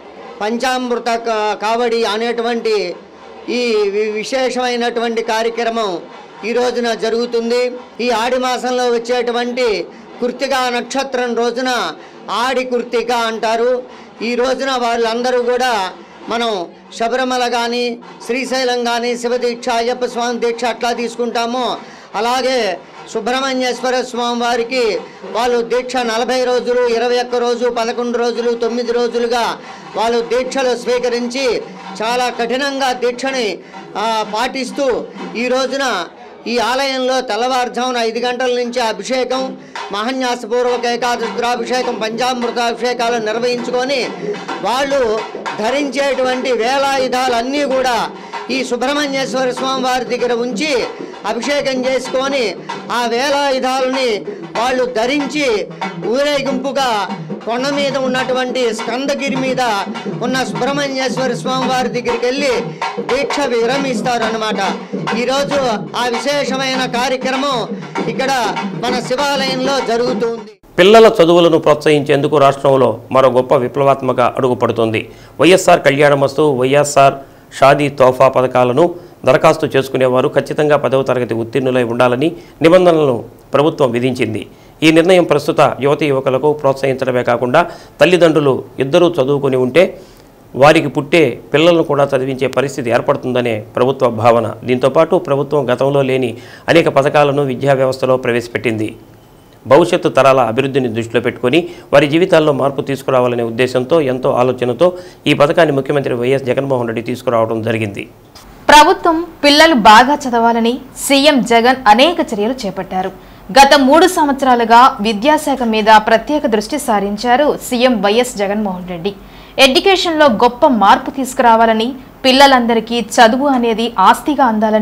పంచామృత కావడి అనేటువంటి ఈ విశేషమైనటువంటి కార్యక్రమం ఈ రోజున జరుగుతుంది. ఈ ఆడి మాసంలో వచ్చేటువంటి కృత్తికా నక్షత్రం రోజున ఆడి కృత్తిక అంటారు. ఈ రోజున వాళ్ళందరూ కూడా మనం శబరిమల కానీ శ్రీశైలం కానీ శివదీక్ష అయ్యప్ప స్వామి దీక్ష అట్లా తీసుకుంటామో అలాగే సుబ్రహ్మణ్యేశ్వర స్వామి వారికి వాళ్ళు దీక్ష 40 రోజులు 21 రోజు 11 రోజులు 9 రోజులుగా వాళ్ళు దీక్షలు స్వీకరించి చాలా కఠినంగా దీక్షని పాటిస్తూ ఈ రోజున ఈ ఆలయంలో తెల్లవారుజామున 5 గంటల నుంచి అభిషేకం మహాన్యాసపూర్వక ఏకాదశిద్రాభిషేకం పంచామృతాభిషేకాలు నిర్వహించుకొని వాళ్ళు ధరించేటువంటి వేలాయుధాలన్నీ కూడా ఈ సుబ్రహ్మణ్యేశ్వర స్వామి వారి దగ్గర ఉంచి అభిషేకం చేసుకొని ఆ వేలాయుధాలని వాళ్ళు ధరించి ఊరేగింపుగా కొండ మీద ఉన్నటువంటి స్కందగిరి మీద ఉన్న సుబ్రహ్మణ్యేశ్వర స్వామి వారి దగ్గరికి వెళ్ళి దీక్ష విరమిస్తారు అన్నమాట. ఈరోజు ఆ విశేషమైన కార్యక్రమం ఇక్కడ మన శివాలయంలో జరుగుతుంది. పిల్లల చదువులను ప్రోత్సహించేందుకు రాష్ట్రంలో మరో గొప్ప విప్లవాత్మక అడుగు పడుతుంది. వైఎస్ఆర్ కళ్యాణమస్తు వైఎస్ఆర్ షాదీ తోఫా పథకాలను దరఖాస్తు చేసుకునేవారు ఖచ్చితంగా 10వ తరగతి ఉత్తీర్ణులై ఉండాలని నిబంధనలను ప్రభుత్వం విధించింది. ఈ నిర్ణయం ప్రస్తుత యువతీ యువకులకు ప్రోత్సహించడమే కాకుండా తల్లిదండ్రులు ఇద్దరూ చదువుకుని ఉంటే వారికి పుట్టే పిల్లలను కూడా చదివించే పరిస్థితి ఏర్పడుతుందనే ప్రభుత్వ భావన. దీంతోపాటు ప్రభుత్వం గతంలో లేని అనేక పథకాలను విద్యా వ్యవస్థలో ప్రవేశపెట్టింది. భవిష్యత్తు తరాల అభివృద్ధిని దృష్టిలో పెట్టుకొని వారి జీవితాల్లో మార్పు తీసుకురావాలనే ఉద్దేశంతో ఎంతో ఆలోచనతో ఈ పథకాన్ని ముఖ్యమంత్రి వైఎస్ జగన్మోహన్ రెడ్డి తీసుకురావడం జరిగింది. ప్రభుత్వం పిల్లలు బాగా చదవాలని సీఎం జగన్ అనేక చర్యలు చేపట్టారు. గత 3 సంవత్సరాలుగా విద్యాశాఖ మీద ప్రత్యేక దృష్టి సారించారు సీఎం వైఎస్ జగన్మోహన్ రెడ్డి. ఎడ్యుకేషన్లో గొప్ప మార్పు తీసుకురావాలని, పిల్లలందరికీ చదువు అనేది ఆస్తిగా అందాలని,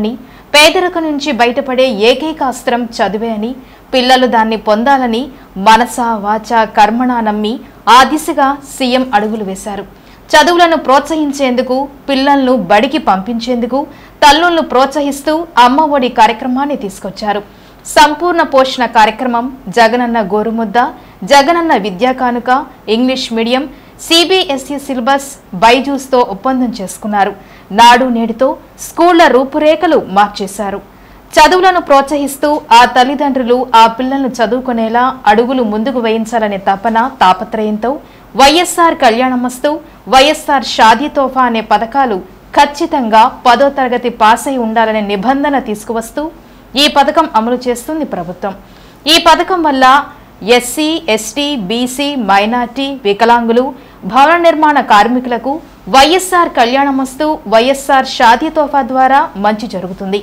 పేదరికం నుంచి బయటపడే ఏకైక అస్త్రం చదువే అని, పిల్లలు దాన్ని పొందాలని మనస వాచ కర్మణ నమ్మి ఆ దిశగా సీఎం అడుగులు వేశారు. చదువులను ప్రోత్సహించేందుకు, పిల్లలను బడికి పంపించేందుకు తల్లులను ప్రోత్సహిస్తూ అమ్మ ఒడి కార్యక్రమాన్ని తీసుకొచ్చారు. సంపూర్ణ పోషణ కార్యక్రమం, జగనన్న గోరుముద్ద, Jagananna Vidya Kanuka, English medium, CBSE syllabus, బైజూస్తో ఒప్పందం చేసుకున్నారు. నాడు నేడుతో స్కూళ్ల రూపురేఖలు మార్చేశారు. చదువులను ప్రోత్సహిస్తూ ఆ తల్లిదండ్రులు ఆ పిల్లలను చదువుకునేలా అడుగులు ముందుకు వేయించాలనే తపన, తాపత్రయంతో వైఎస్ఆర్ కళ్యాణమస్తు, వైఎస్ఆర్ షాదీ తోఫా అనే పథకాలు ఖచ్చితంగా 10వ తరగతి పాస్ అయి ఉండాలనే నిబంధన తీసుకువస్తూ ఈ పథకం అమలు చేస్తుంది ప్రభుత్వం. ఈ పథకం వల్ల ఎస్సీ, ఎస్టీ, బీసీ, మైనార్టీ, వికలాంగులు, భవన నిర్మాణ కార్మికులకు వైఎస్ఆర్ కళ్యాణమస్తు, వైఎస్ఆర్ షాదీ తోఫా ద్వారా మంచి జరుగుతుంది.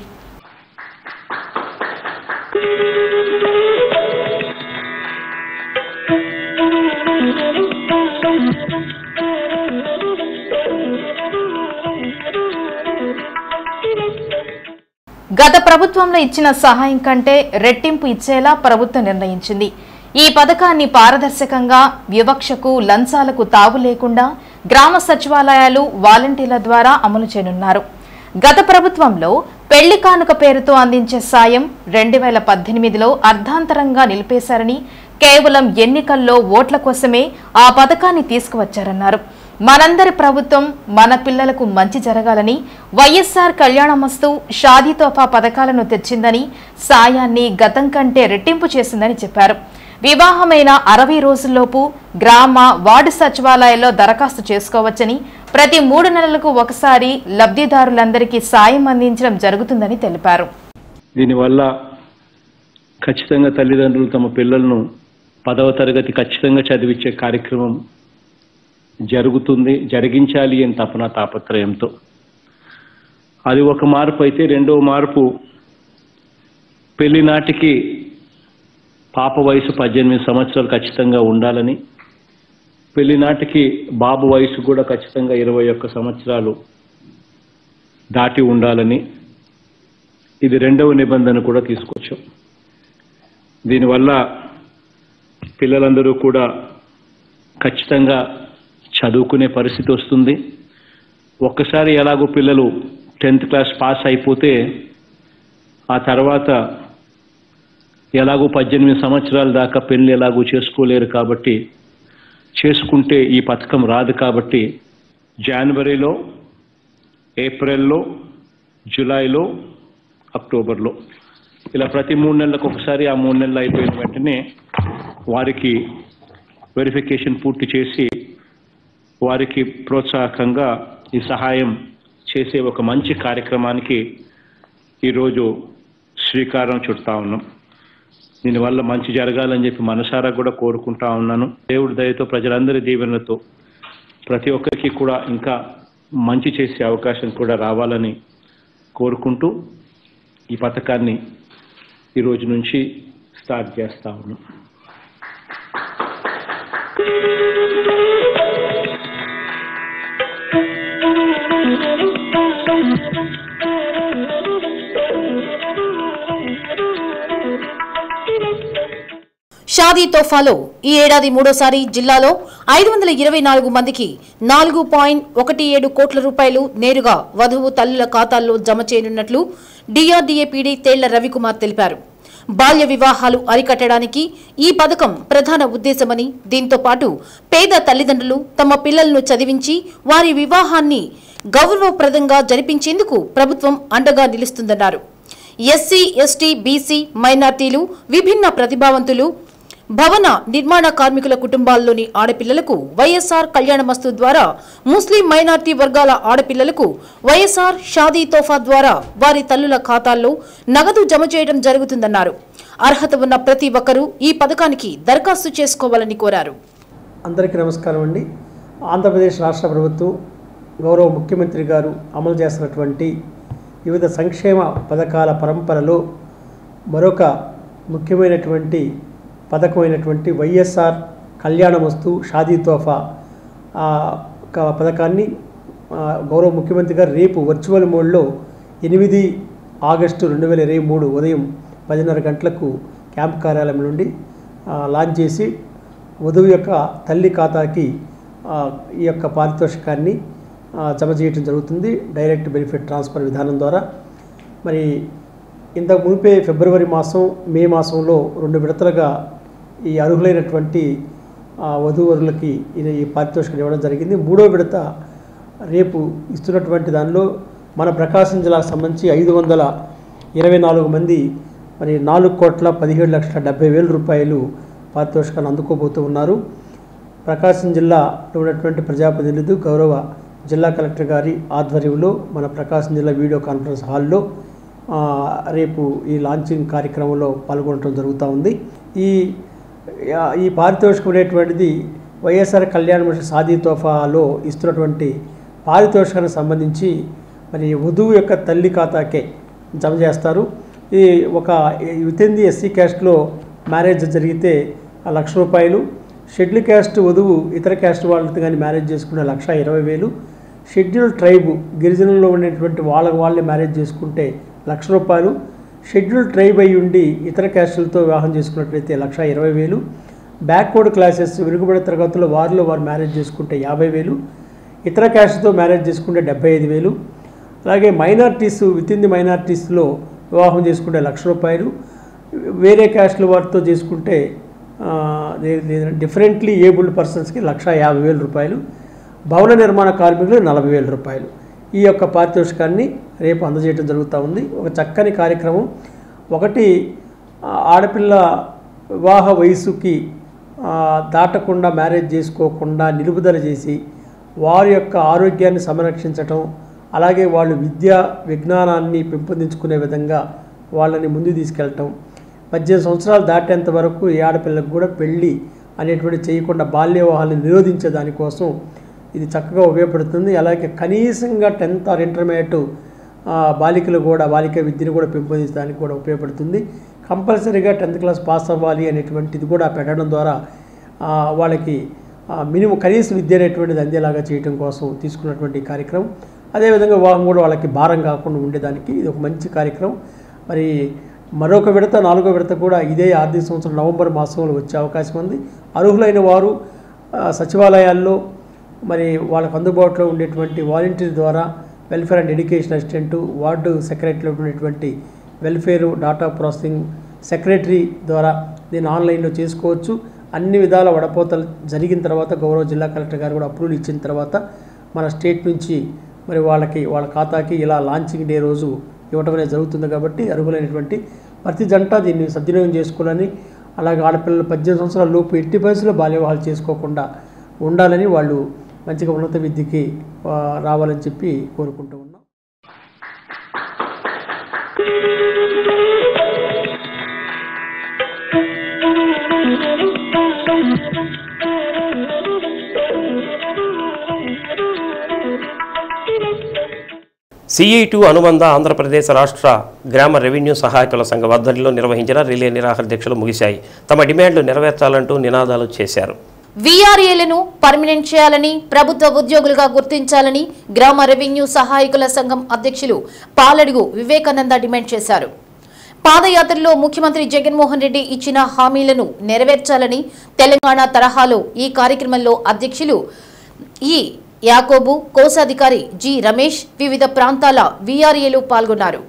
గత ప్రభుత్వంలో ఇచ్చిన సహాయం కంటే రెట్టింపు ఇచ్చేలా ప్రభుత్వం నిర్ణయించింది. ఈ పథకాన్ని పారదర్శకంగా, వివక్షకు, లంచాలకు తావు లేకుండా గ్రామ సచివాలయాలు, వాలంటీర్ల ద్వారా అమలు చేయనున్నారు. గత ప్రభుత్వంలో పెళ్లి కానుక పేరుతో అందించే సాయం 2018లో అర్ధాంతరంగా నిలిపేశారని, కేవలం ఎన్నికల్లో ఓట్ల కోసమే ఆ పథకాన్ని తీసుకువచ్చారన్నారు. మనందరి ప్రభుత్వం మన పిల్లలకు మంచి జరగాలని వైఎస్ఆర్ కళ్యాణమస్తు, షాదీ తోఫా పథకాలను తెచ్చిందని, సాయాన్ని గతం కంటే రెట్టింపు చేసిందని చెప్పారు. వివాహమైన 60 రోజుల్లోపు గ్రామ, వార్డు సచివాలయాల్లో దరఖాస్తు చేసుకోవచ్చని, ప్రతి 3 నెలలకు ఒకసారి లబ్ధిదారులందరికీ సాయం అందించడం జరుగుతుందని తెలిపారు. దీనివల్ల ఖచ్చితంగా తల్లిదండ్రులు తమ పిల్లలను 10వ తరగతి ఖచ్చితంగా చదివించే కార్యక్రమం జరుగుతుంది, జరిగించాలి అని తపన తాపత్రయంతో. అది ఒక మార్పు అయితే, రెండవ మార్పు పెళ్లి నాటికి పాప వయసు 18 సంవత్సరాలు ఖచ్చితంగా ఉండాలని, పెళ్లి నాటికి బాబు వయసు కూడా ఖచ్చితంగా 21 సంవత్సరాలు దాటి ఉండాలని, ఇది రెండవ నిబంధన కూడా తీసుకొచ్చాం. దీనివల్ల పిల్లలందరూ కూడా ఖచ్చితంగా చదువుకునే పరిస్థితి వస్తుంది. ఒక్కసారి ఎలాగో పిల్లలు 10th క్లాస్ పాస్ అయిపోతే ఆ తర్వాత ఎలాగో 18 సంవత్సరాల దాకా పెళ్లి ఎలాగో చేసుకోలేరు కాబట్టి, చేసుకుంటే ఈ పథకం రాదు కాబట్టి జనవరిలో, ఏప్రిల్లో, జూలైలో, అక్టోబర్లో ఇలా ప్రతి 3 నెలలకు ఒకసారి, ఆ 3 నెలలు అయిపోయిన వెంటనే వారికి వెరిఫికేషన్ పూర్తి చేసి వారికి ప్రోత్సాహకంగా ఈ సహాయం చేసే ఒక మంచి కార్యక్రమానికి ఈరోజు శ్రీకారం చుడతా ఉన్నాం. దీనివల్ల మంచి జరగాలని చెప్పి మనసారా కూడా కోరుకుంటా ఉన్నాను. దేవుడి దయతో, ప్రజలందరి దీవెనలతో ప్రతి ఒక్కరికి కూడా ఇంకా మంచి చేసే అవకాశం కూడా రావాలని కోరుకుంటూ ఈ పథకాన్ని ఈరోజు నుంచి స్టార్ట్ చేస్తా ఉన్నాం. షాదీ తోఫాలో ఈ ఏడాది 3వసారి జిల్లాలో 524 మందికి 4.17 కోట్ల రూపాయలు నేరుగా వధువు తల్లుల ఖాతాల్లో జమ చేయనున్నట్లు డిఆర్డీఏ పీడీ తేళ్ల రవికుమార్ తెలిపారు. బాల్య వివాహాలు అరికట్టడానికి ఈ పథకం ప్రధాన ఉద్దేశమని, దీంతో పాటు పేద తల్లిదండ్రులు తమ పిల్లలను చదివించి వారి వివాహాన్ని గౌరవప్రదంగా జరిపించేందుకు ప్రభుత్వం అండగా నిలుస్తుందన్నారు. ఎస్సీ, ఎస్టీ, బీసీ, మైనార్టీలు, విభిన్న ప్రతిభావంతులు, భవన నిర్మాణ కార్మికుల కుటుంబాల్లోని ఆడపిల్లలకు వైఎస్ఆర్ కళ్యాణమస్తు ద్వారా, ముస్లిం మైనార్టీ వర్గాల ఆడపిల్లలకు వైఎస్ఆర్ షాదీ తోఫా ద్వారా వారి తల్లుల ఖాతాల్లో నగదు జమ చేయడం జరుగుతుందన్నారు. అర్హత ఉన్న ప్రతి ఒక్కరూ ఈ పథకానికి దరఖాస్తు చేసుకోవాలని కోరారు. అందరికీ నమస్కారం అండి. ఆంధ్రప్రదేశ్ రాష్ట్ర ప్రభుత్వం గౌరవ ముఖ్యమంత్రి గారు అమలు చేస్తున్నటువంటి వివిధ సంక్షేమ పథకాల పరంపరలో మరొక ముఖ్యమైనటువంటి పథకమైనటువంటి వైఎస్ఆర్ కళ్యాణమస్తు షాదీ తోఫా పథకాన్ని గౌరవ ముఖ్యమంత్రి గారు రేపు వర్చువల్ మోడ్లో 8 ఆగస్టు 2023 ఉదయం 10:30 గంటలకు క్యాంప్ కార్యాలయం నుండి లాంచ్ చేసి వధువు యొక్క తల్లి ఖాతాకి ఈ యొక్క పారితోషికాన్ని జమ చేయడం జరుగుతుంది డైరెక్ట్ బెనిఫిట్ ట్రాన్స్ఫర్ విధానం ద్వారా. మరి ఇంతకు మునిపే ఫిబ్రవరి మాసం, మే మాసంలో 2 విడతలుగా ఈ అర్హులైనటువంటి వధూవరులకి ఈ పారితోషికం ఇవ్వడం జరిగింది. 3వ విడత రేపు ఇస్తున్నటువంటి దానిలో మన ప్రకాశం జిల్లాకు సంబంధించి 524 మంది మరి 4,17,70,000 రూపాయలు పారితోషికాన్ని అందుకోబోతూ ఉన్నారు. ప్రకాశం జిల్లాలో ఉన్నటువంటి ప్రజాప్రతినిధులు గౌరవ జిల్లా కలెక్టర్ గారి ఆధ్వర్యంలో మన ప్రకాశం జిల్లా వీడియో కాన్ఫరెన్స్ హాల్లో రేపు ఈ లాంచింగ్ కార్యక్రమంలో పాల్గొనడం జరుగుతూ ఉంది. ఈ పారితోషికం అనేటువంటిది వైఎస్ఆర్ కళ్యాణ మిషన్ షాదీ తోఫాలో ఇస్తున్నటువంటి పారితోషికానికి సంబంధించి మరి వధువు యొక్క తల్లి ఖాతాకే జమ చేస్తారు. ఈ ఒక వితిన్ ది ఎస్సీ క్యాస్ట్లో మ్యారేజ్ జరిగితే 1,00,000 రూపాయలు, షెడ్యూల్ క్యాస్ట్ వధువు ఇతర క్యాస్ట్ వాళ్ళతో కానీ మ్యారేజ్ చేసుకుంటే 1,20,000, షెడ్యూల్ ట్రైబ్ గిరిజనుల్లో ఉండేటువంటి వాళ్ళే మ్యారేజ్ చేసుకుంటే 1,00,000 రూపాయలు, షెడ్యూల్ ట్రైబ్ అయి ఉండి ఇతర క్యాస్టులతో వివాహం చేసుకున్నట్లయితే 1,20,000, బ్యాక్వర్డ్ క్లాసెస్ వెనుకబడిన తరగతుల్లో వారు మ్యారేజ్ చేసుకుంటే 50,000, ఇతర క్యాస్ట్తో మ్యారేజ్ చేసుకుంటే 75,000, అలాగే మైనారిటీస్ వితిన్ ది మైనారిటీస్లో వివాహం చేసుకుంటే 1,00,000 రూపాయలు, వేరే క్యాస్ట్ల వారితో చేసుకుంటే డిఫరెంట్లీ ఏబుల్డ్ పర్సన్స్కి 1,50,000 రూపాయలు, భవన నిర్మాణ కార్మికులు 40,000 రూపాయలు. ఈ యొక్క పారితోషికాన్ని రేపు అందజేయడం జరుగుతూ ఉంది. ఒక చక్కని కార్యక్రమం. ఒకటి, ఆడపిల్ల వివాహ వయసుకి దాటకుండా మ్యారేజ్ చేసుకోకుండా నిలుపుదల చేసి వారి యొక్క ఆరోగ్యాన్ని సంరక్షించటం, అలాగే వాళ్ళు విద్యా విజ్ఞానాన్ని పెంపొందించుకునే విధంగా వాళ్ళని ముందుకు తీసుకెళ్ళటం, 18 సంవత్సరాలు దాటేంత వరకు ఏ ఆడపిల్లకు కూడా పెళ్ళి అనేటువంటి చేయకుండా బాల్య వివాహాలను నిరోధించే దానికోసం ఇది చక్కగా ఉపయోగపడుతుంది. అలాగే కనీసంగా 10th or ఇంటర్మీడియట్ బాలికలు కూడా బాలిక విద్యను కూడా పెంపొందించడానికి కూడా ఉపయోగపడుతుంది. కంపల్సరీగా 10th క్లాస్ పాస్ అవ్వాలి అనేటువంటిది కూడా పెట్టడం ద్వారా వాళ్ళకి మినిమం కనీస విద్య అనేటువంటిది అందేలాగా చేయడం కోసం తీసుకున్నటువంటి కార్యక్రమం. అదేవిధంగా వివాహం కూడా వాళ్ళకి భారం కాకుండా ఉండేదానికి ఇది ఒక మంచి కార్యక్రమం. మరి మరొక విడత 4వ విడత కూడా ఇదే ఆర్థిక సంవత్సరం నవంబర్ మాసంలో వచ్చే అవకాశం ఉంది. అర్హులైన వారు సచివాలయాల్లో మరి వాళ్ళకు అందుబాటులో ఉండేటువంటి వాలంటీర్ ద్వారా welfare and education assistant, ward సెక్రటరీలో ఉండేటువంటి వెల్ఫేర్ డాటా ప్రాసెసింగ్ సెక్రటరీ ద్వారా దీన్ని ఆన్లైన్లో చేసుకోవచ్చు. అన్ని విధాల వడపోతలు జరిగిన తర్వాత గౌరవ జిల్లా కలెక్టర్ గారు కూడా అప్రూవల్ ఇచ్చిన తర్వాత మన స్టేట్ నుంచి మరి వాళ్ళ ఖాతాకి ఇలా లాంచింగ్ డే రోజు ఇవ్వటం అనేది జరుగుతుంది. కాబట్టి అర్హులైనటువంటి ప్రతి జంట దీన్ని సద్వినియోగం చేసుకోవాలని, అలాగే ఆడపిల్లలు 18 సంవత్సరాల లోపు ఎట్టి పరిస్థితుల్లో బాల్య వివాహాలు చేసుకోకుండా ఉండాలని, వాళ్ళు మంచిగా ఉన్నత విద్యకి రావాలని చెప్పి కోరుకుంటూ ఉన్నాం. CI2 అనుబంధ ఆంధ్రప్రదేశ్ రాష్ట్ర గ్రామ రెవెన్యూ సహాయకుల సంఘం ఆధ్వర్యంలో నిర్వహించిన రిలే నిరాహార దీక్షలు ముగిశాయి. తమ డిమాండ్లు నెరవేర్చాలంటూ నినాదాలు చేశారు. వీఆర్ఏలను పర్మినెంట్ చేయాలని, ప్రభుత్వ ఉద్యోగులుగా గుర్తించాలని గ్రామ రెవెన్యూ సహాయకుల సంఘం అధ్యక్షులు పాలడుగు వివేకానంద డిమాండ్ చేశారు. పాదయాత్రలో ముఖ్యమంత్రి జగన్మోహన్ రెడ్డి ఇచ్చిన హామీలను నెరవేర్చాలని తెలంగాణ తరహాలో ఈ కార్యక్రమంలో అధ్యక్షులు యాకోబు, కోశాధికారి జి రమేష్, వివిధ ప్రాంతాల వీఆర్ఏలు పాల్గొన్నారు.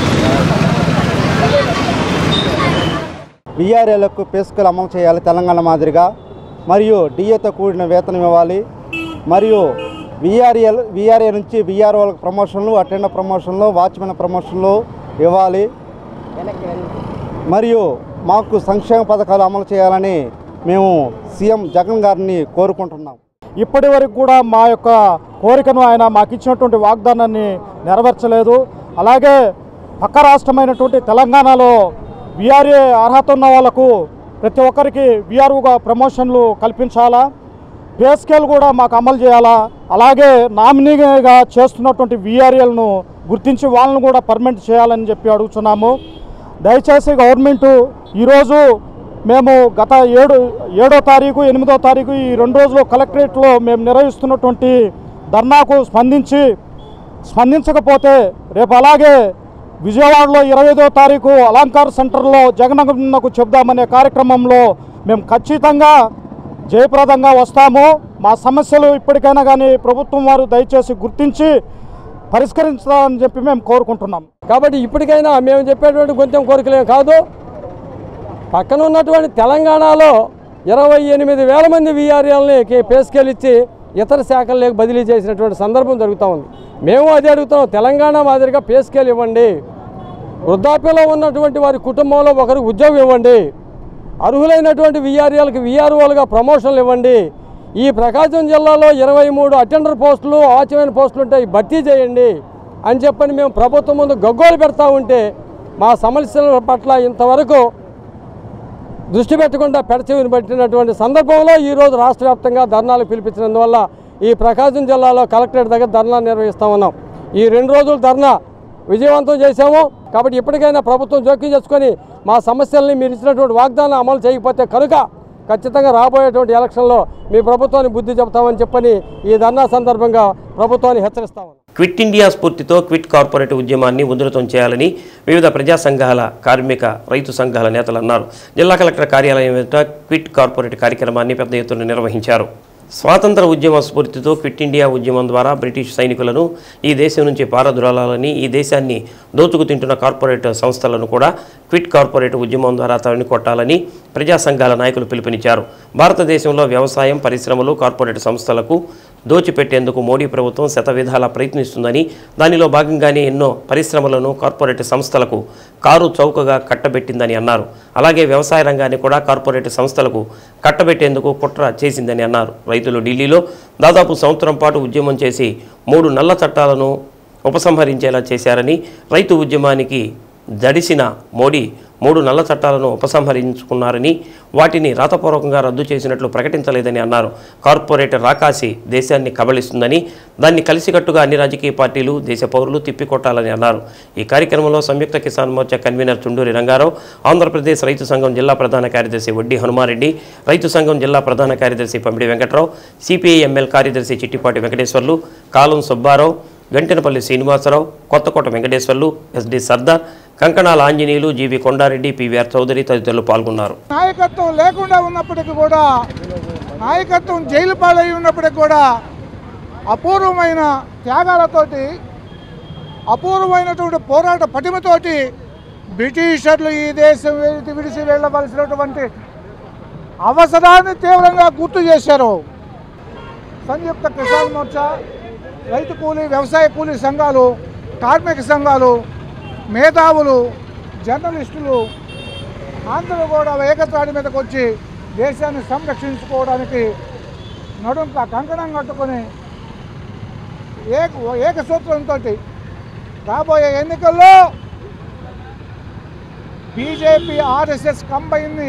వీఆర్ఏలకు పే స్కేల్ అమలు చేయాలి తెలంగాణ మాదిరిగా, మరియు డిఏతో కూడిన వేతనం ఇవ్వాలి, మరియు వీఆర్ఏ నుంచి వీఆర్ఓలకు ప్రమోషన్లు, అటెండర్ ప్రమోషన్లు, వాచ్మెన్ ప్రమోషన్లు ఇవ్వాలి, మరియు మాకు సంక్షేమ పథకాలు అమలు చేయాలని మేము సీఎం జగన్ గారిని కోరుకుంటున్నాం. ఇప్పటి వరకు కూడా మా యొక్క కోరికను ఆయన మాకు ఇచ్చినటువంటి వాగ్దానాన్ని నెరవేర్చలేదు. అలాగే పక్క రాష్ట్రమైనటువంటి తెలంగాణలో వీఆర్ఏ అర్హత ఉన్న వాళ్లకు ప్రతి ఒక్కరికి వీఆర్ఓగా ప్రమోషన్లు కల్పించాలా, పే స్కేల్ కూడా మాకు అమలు చేయాలా, అలాగే నామినీగా చేస్తున్నటువంటి వీఆర్ఏలను గుర్తించి వాళ్ళను కూడా పర్మనెంట్ చేయాలని చెప్పి అడుగుతున్నాము. దయచేసి గవర్నమెంటు ఈరోజు మేము గత 7వ తారీఖు 8వ తారీఖు ఈ 2 రోజులు కలెక్టరేట్లో మేము నిర్వహిస్తున్నటువంటి ధర్నాకు స్పందించకపోతే రేపు అలాగే విజయవాడలో 25వ తారీఖు అలంకార్ సెంటర్లో జగనన్నకు చెబుదామనే కార్యక్రమంలో మేము ఖచ్చితంగా జయప్రదంగా వస్తాము. మా సమస్యలు ఇప్పటికైనా కానీ ప్రభుత్వం వారు దయచేసి గుర్తించి పరిష్కరించాలని చెప్పి మేము కోరుకుంటున్నాం. కాబట్టి ఇప్పటికైనా మేము చెప్పేటువంటి కొంచెం కోరికలే కాదు, పక్కన ఉన్నటువంటి తెలంగాణలో 28,000 మంది వీఆర్ఎల్ని పే స్కేల్ ఇచ్చి ఇతర శాఖల్లోకి బదిలీ చేసినటువంటి సందర్భం జరుగుతూ ఉంది. మేము అదే అడుగుతున్నాం, తెలంగాణ మాదిరిగా పే స్కేల్ ఇవ్వండి, వృద్ధాప్యంలో ఉన్నటువంటి వారి కుటుంబంలో ఒకరికి ఉద్యోగం ఇవ్వండి, అర్హులైనటువంటి వీఆర్ఎల్కి వీఆర్ఓలుగా ప్రమోషన్లు ఇవ్వండి, ఈ ప్రకాశం జిల్లాలో 23 అటెండర్ పోస్టులు వాచ్మెన్ పోస్టులు ఉంటాయి భర్తీ చేయండి అని చెప్పని మేము ప్రభుత్వం ముందు గగ్గోలు పెడతా ఉంటే మా సమస్యల పట్ల ఇంతవరకు దృష్టి పెట్టకుండా పెడచెవిని పట్టినటువంటి సందర్భంలో ఈరోజు రాష్ట్ర వ్యాప్తంగా ధర్నాలు పిలిపించినందువల్ల ఈ ప్రకాశం జిల్లాలో కలెక్టరేట్ దగ్గర ధర్నా నిర్వహిస్తూ ఉన్నాం. ఈ 2 రోజులు ధర్నా విజయవంతం చేశాము. కాబట్టి ఇప్పటికైనా ప్రభుత్వం జోక్యం చేసుకొని మా సమస్యల్ని మీరు ఇచ్చినటువంటి వాగ్దానం అమలు చేయకపోతే కనుక ఖచ్చితంగా రాబోయేటువంటి ఎలక్షన్లో మీ ప్రభుత్వాన్ని బుద్ధి చెప్తామని చెప్పని ఈ ధర్నా సందర్భంగా ప్రభుత్వాన్ని హెచ్చరిస్తామని. క్విట్ ఇండియా స్ఫూర్తితో క్విట్ కార్పొరేట్ ఉద్యమాన్ని ఉధృతం చేయాలని వివిధ ప్రజా సంఘాల, కార్మిక, రైతు సంఘాల నేతలు అన్నారు. జిల్లా కలెక్టర్ కార్యాలయం ఎదుట క్విట్ కార్పొరేట్ కార్యక్రమాన్ని పెద్ద ఎత్తున నిర్వహించారు. స్వాతంత్ర ఉద్యమ స్ఫూర్తితో క్విట్ ఇండియా ఉద్యమం ద్వారా బ్రిటిష్ సైనికులను ఈ దేశం నుంచి పారద్రోలాలని, ఈ దేశాన్ని దోచుకు తింటున్న కార్పొరేట్ సంస్థలను కూడా క్విట్ కార్పొరేట్ ఉద్యమం ద్వారా తరిమి కొట్టాలని ప్రజా సంఘాల నాయకులు పిలుపునిచ్చారు. భారతదేశంలో వ్యవసాయం, పరిశ్రమలు, కార్పొరేట్ సంస్థలకు దోచిపెట్టేందుకు మోడీ ప్రభుత్వం శతవిధాలా ప్రయత్నిస్తుందని, దానిలో భాగంగానే ఎన్నో పరిశ్రమలను కార్పొరేట్ సంస్థలకు కారు చౌకగా కట్టబెట్టిందని అన్నారు. అలాగే వ్యవసాయ రంగాన్ని కూడా కార్పొరేట్ సంస్థలకు కట్టబెట్టేందుకు కుట్ర చేసిందని అన్నారు. రైతులు ఢిల్లీలో దాదాపు సంవత్సరం పాటు ఉద్యమం చేసి 3 నల్ల చట్టాలను ఉపసంహరించేలా చేశారని, రైతు ఉద్యమానికి దడిసిన మోడీ 3 నల్ల చట్టాలను ఉపసంహరించుకున్నారని, వాటిని రాతపూర్వకంగా రద్దు చేసినట్లు ప్రకటించలేదని అన్నారు. కార్పొరేట్ రాకాసి దేశాన్ని కబళిస్తుందని, దాన్ని కలిసికట్టుగా అన్ని రాజకీయ పార్టీలు, దేశ పౌరులు తిప్పికొట్టాలని అన్నారు. ఈ కార్యక్రమంలో సంయుక్త కిసాన్ మోర్చా కన్వీనర్ చుండూరి రంగారావు, ఆంధ్రప్రదేశ్ రైతు సంఘం జిల్లా ప్రధాన కార్యదర్శి వడ్డీ హనుమారెడ్డి, రైతు సంఘం జిల్లా ప్రధాన కార్యదర్శి పమిడి వెంకట్రావు, సిపిఐఎంఎల్ కార్యదర్శి Chittipati Venkateswarlu, Kalam Subbarao, Gantenapalli Srinivasarao, Kothakota Venkateswarlu, SD Sardar, Kankanala Anjaneyulu, GV Kondareddy, PVR Chowdary తదితరులు పాల్గొన్నారు. నాయకత్వం లేకుండా ఉన్నప్పటికీ కూడా, నాయకత్వం జైలు పాలై ఉన్నప్పటికీ కూడా అపూర్వమైన త్యాగాలతోటి, అపూర్వమైనటువంటి పోరాట పటిమతోటి బ్రిటిషర్లు ఈ దేశం విడిచి వెళ్ళవలసినటువంటి అవసరాన్ని తీవ్రంగా గుర్తు చేశారు. సంయుక్త కిసాన్ మోర్చా, రైతు కూలీ, వ్యవసాయ కూలీ సంఘాలు, కార్మిక సంఘాలు, మేధావులు, జర్నలిస్టులు అందరూ కూడా ఏకత్రాడి మీదకి వచ్చి దేశాన్ని సంరక్షించుకోవడానికి నడుంక కంకణం కట్టుకొని ఏకసూత్రంతో రాబోయే ఎన్నికల్లో బీజేపీ, ఆర్ఎస్ఎస్ కంబైన్ని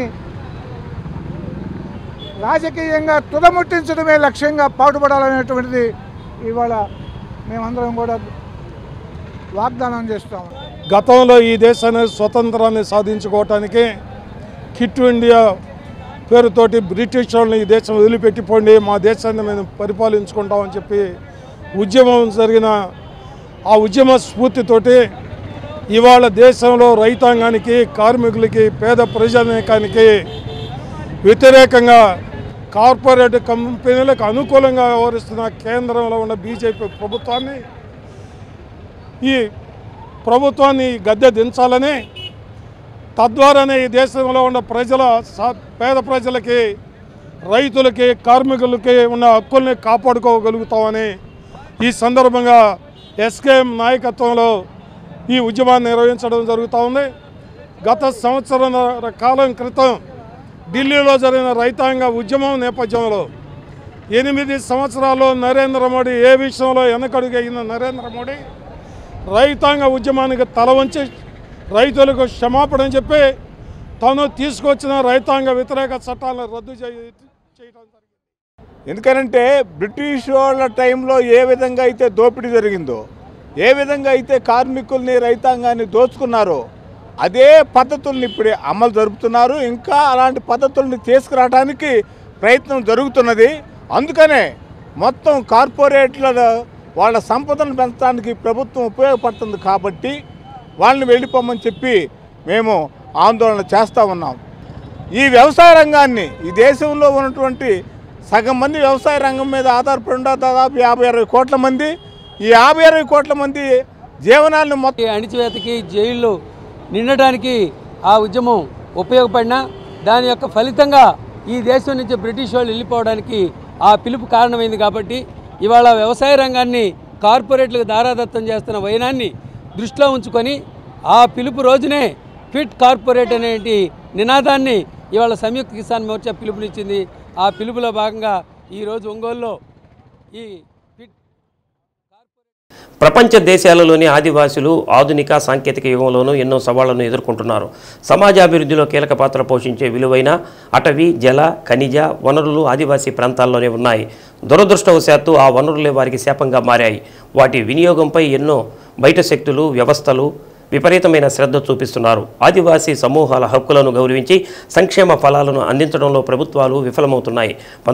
రాజకీయంగా తుదముట్టించడమే లక్ష్యంగా పాటుపడాలనేటువంటిది ఇవాళ మేమందరం కూడా వాగ్దానం చేస్తాము. గతంలో ఈ దేశాన్ని స్వతంత్రాన్ని సాధించుకోవటానికి క్విట్ ఇండియా పేరుతోటి బ్రిటిష్ వాళ్ళని ఈ దేశం వదిలిపెట్టిపోండి, మా దేశాన్ని మేము పరిపాలించుకుంటామని చెప్పి ఉద్యమం జరిగిన ఆ ఉద్యమ స్ఫూర్తితోటి ఇవాళ దేశంలో రైతాంగానికి, కార్మికులకి, పేద ప్రజానీకానికి వ్యతిరేకంగా కార్పొరేట్ కంపెనీలకు అనుకూలంగా వ్యవహరిస్తున్న కేంద్రంలో ఉన్న బీజేపీ ప్రభుత్వాన్ని, ఈ ప్రభుత్వాన్ని గద్దె దించాలని, తద్వారానే ఈ దేశంలో ఉన్న పేద ప్రజలకి, రైతులకి, కార్మికులకి ఉన్న హక్కుల్ని కాపాడుకోగలుగుతామని ఈ సందర్భంగా ఎస్కేఎం నాయకత్వంలో ఈ ఉద్యమాన్ని నిర్వహించడం జరుగుతూ ఉంది. గత సంవత్సరాల కాలం క్రితం ఢిల్లీలో జరిగిన రైతాంగ ఉద్యమం నేపథ్యంలో 8 సంవత్సరాల్లో నరేంద్ర మోడీ ఏ విషయంలో వెనకడుగు అయిన నరేంద్ర మోడీ రైతాంగ ఉద్యమానికి తల వంచి రైతులకు క్షమాపణ చెప్పి తాను తీసుకొచ్చిన రైతాంగ వ్యతిరేక చట్టాలను రద్దు చేయడం జరిగింది. ఎందుకనంటే బ్రిటిష్ వాళ్ళ టైంలో ఏ విధంగా అయితే దోపిడీ జరిగిందో, ఏ విధంగా అయితే కార్మికుల్ని, రైతాంగాన్ని దోచుకున్నారో అదే పద్ధతుల్ని ఇప్పుడు అమలు జరుపుతున్నారు. ఇంకా అలాంటి పద్ధతుల్ని తీసుకురావడానికి ప్రయత్నం జరుగుతున్నది. అందుకనే మొత్తం కార్పొరేట్ల వాళ్ళ సంపదను పెంచడానికి ప్రభుత్వం ఉపయోగపడుతుంది. కాబట్టి వాళ్ళని వెళ్ళిపోమని చెప్పి మేము ఆందోళన చేస్తూ ఉన్నాం. ఈ వ్యవసాయ రంగాన్ని ఈ దేశంలో ఉన్నటువంటి సగం మంది వ్యవసాయ రంగం మీద ఆధారపడి ఉండారు. దాదాపు 50-60 కోట్ల మంది. ఈ 50-60 కోట్ల మంది జీవనాలను మొత్తం అణిచివేతకి జైల్లో నిండడానికి ఆ ఉద్యమం ఉపయోగపడినా దాని యొక్క ఫలితంగా ఈ దేశం నుంచి బ్రిటిష్ వాళ్ళు వెళ్ళిపోవడానికి ఆ పిలుపు కారణమైంది. కాబట్టి ఇవాళ వ్యవసాయ రంగాన్ని కార్పొరేట్లకు దారాదత్తం చేస్తున్న వైనాన్ని దృష్టిలో ఉంచుకొని ఆ పిలుపు రోజునే క్విట్ కార్పొరేట్ అనేటి నినాదాన్ని ఇవాళ సంయుక్త కిసాన్ మోర్చా పిలుపునిచ్చింది. ఆ పిలుపులో భాగంగా ఈరోజు ఒంగోలులో ఈ ప్రపంచ దేశాలలోని ఆదివాసులు ఆధునిక సాంకేతిక యుగంలోనూ ఎన్నో సవాళ్లను ఎదుర్కొంటున్నారు. సమాజాభివృద్ధిలో కీలక పాత్ర పోషించే విలువైన అటవీ, జల, ఖనిజ వనరులు ఆదివాసీ ప్రాంతాల్లోనే ఉన్నాయి. దురదృష్టవశాత్తు ఆ వనరులే వారికి శాపంగా మారాయి. వాటి వినియోగంపై ఎన్నో బయట శక్తులు, వ్యవస్థలు విపరీతమైన శ్రద్ధ చూపిస్తున్నారు. ఆదివాసీ సమూహాల హక్కులను గౌరవించి సంక్షేమ ఫలాలను అందించడంలో ప్రభుత్వాలు విఫలమవుతున్నాయి.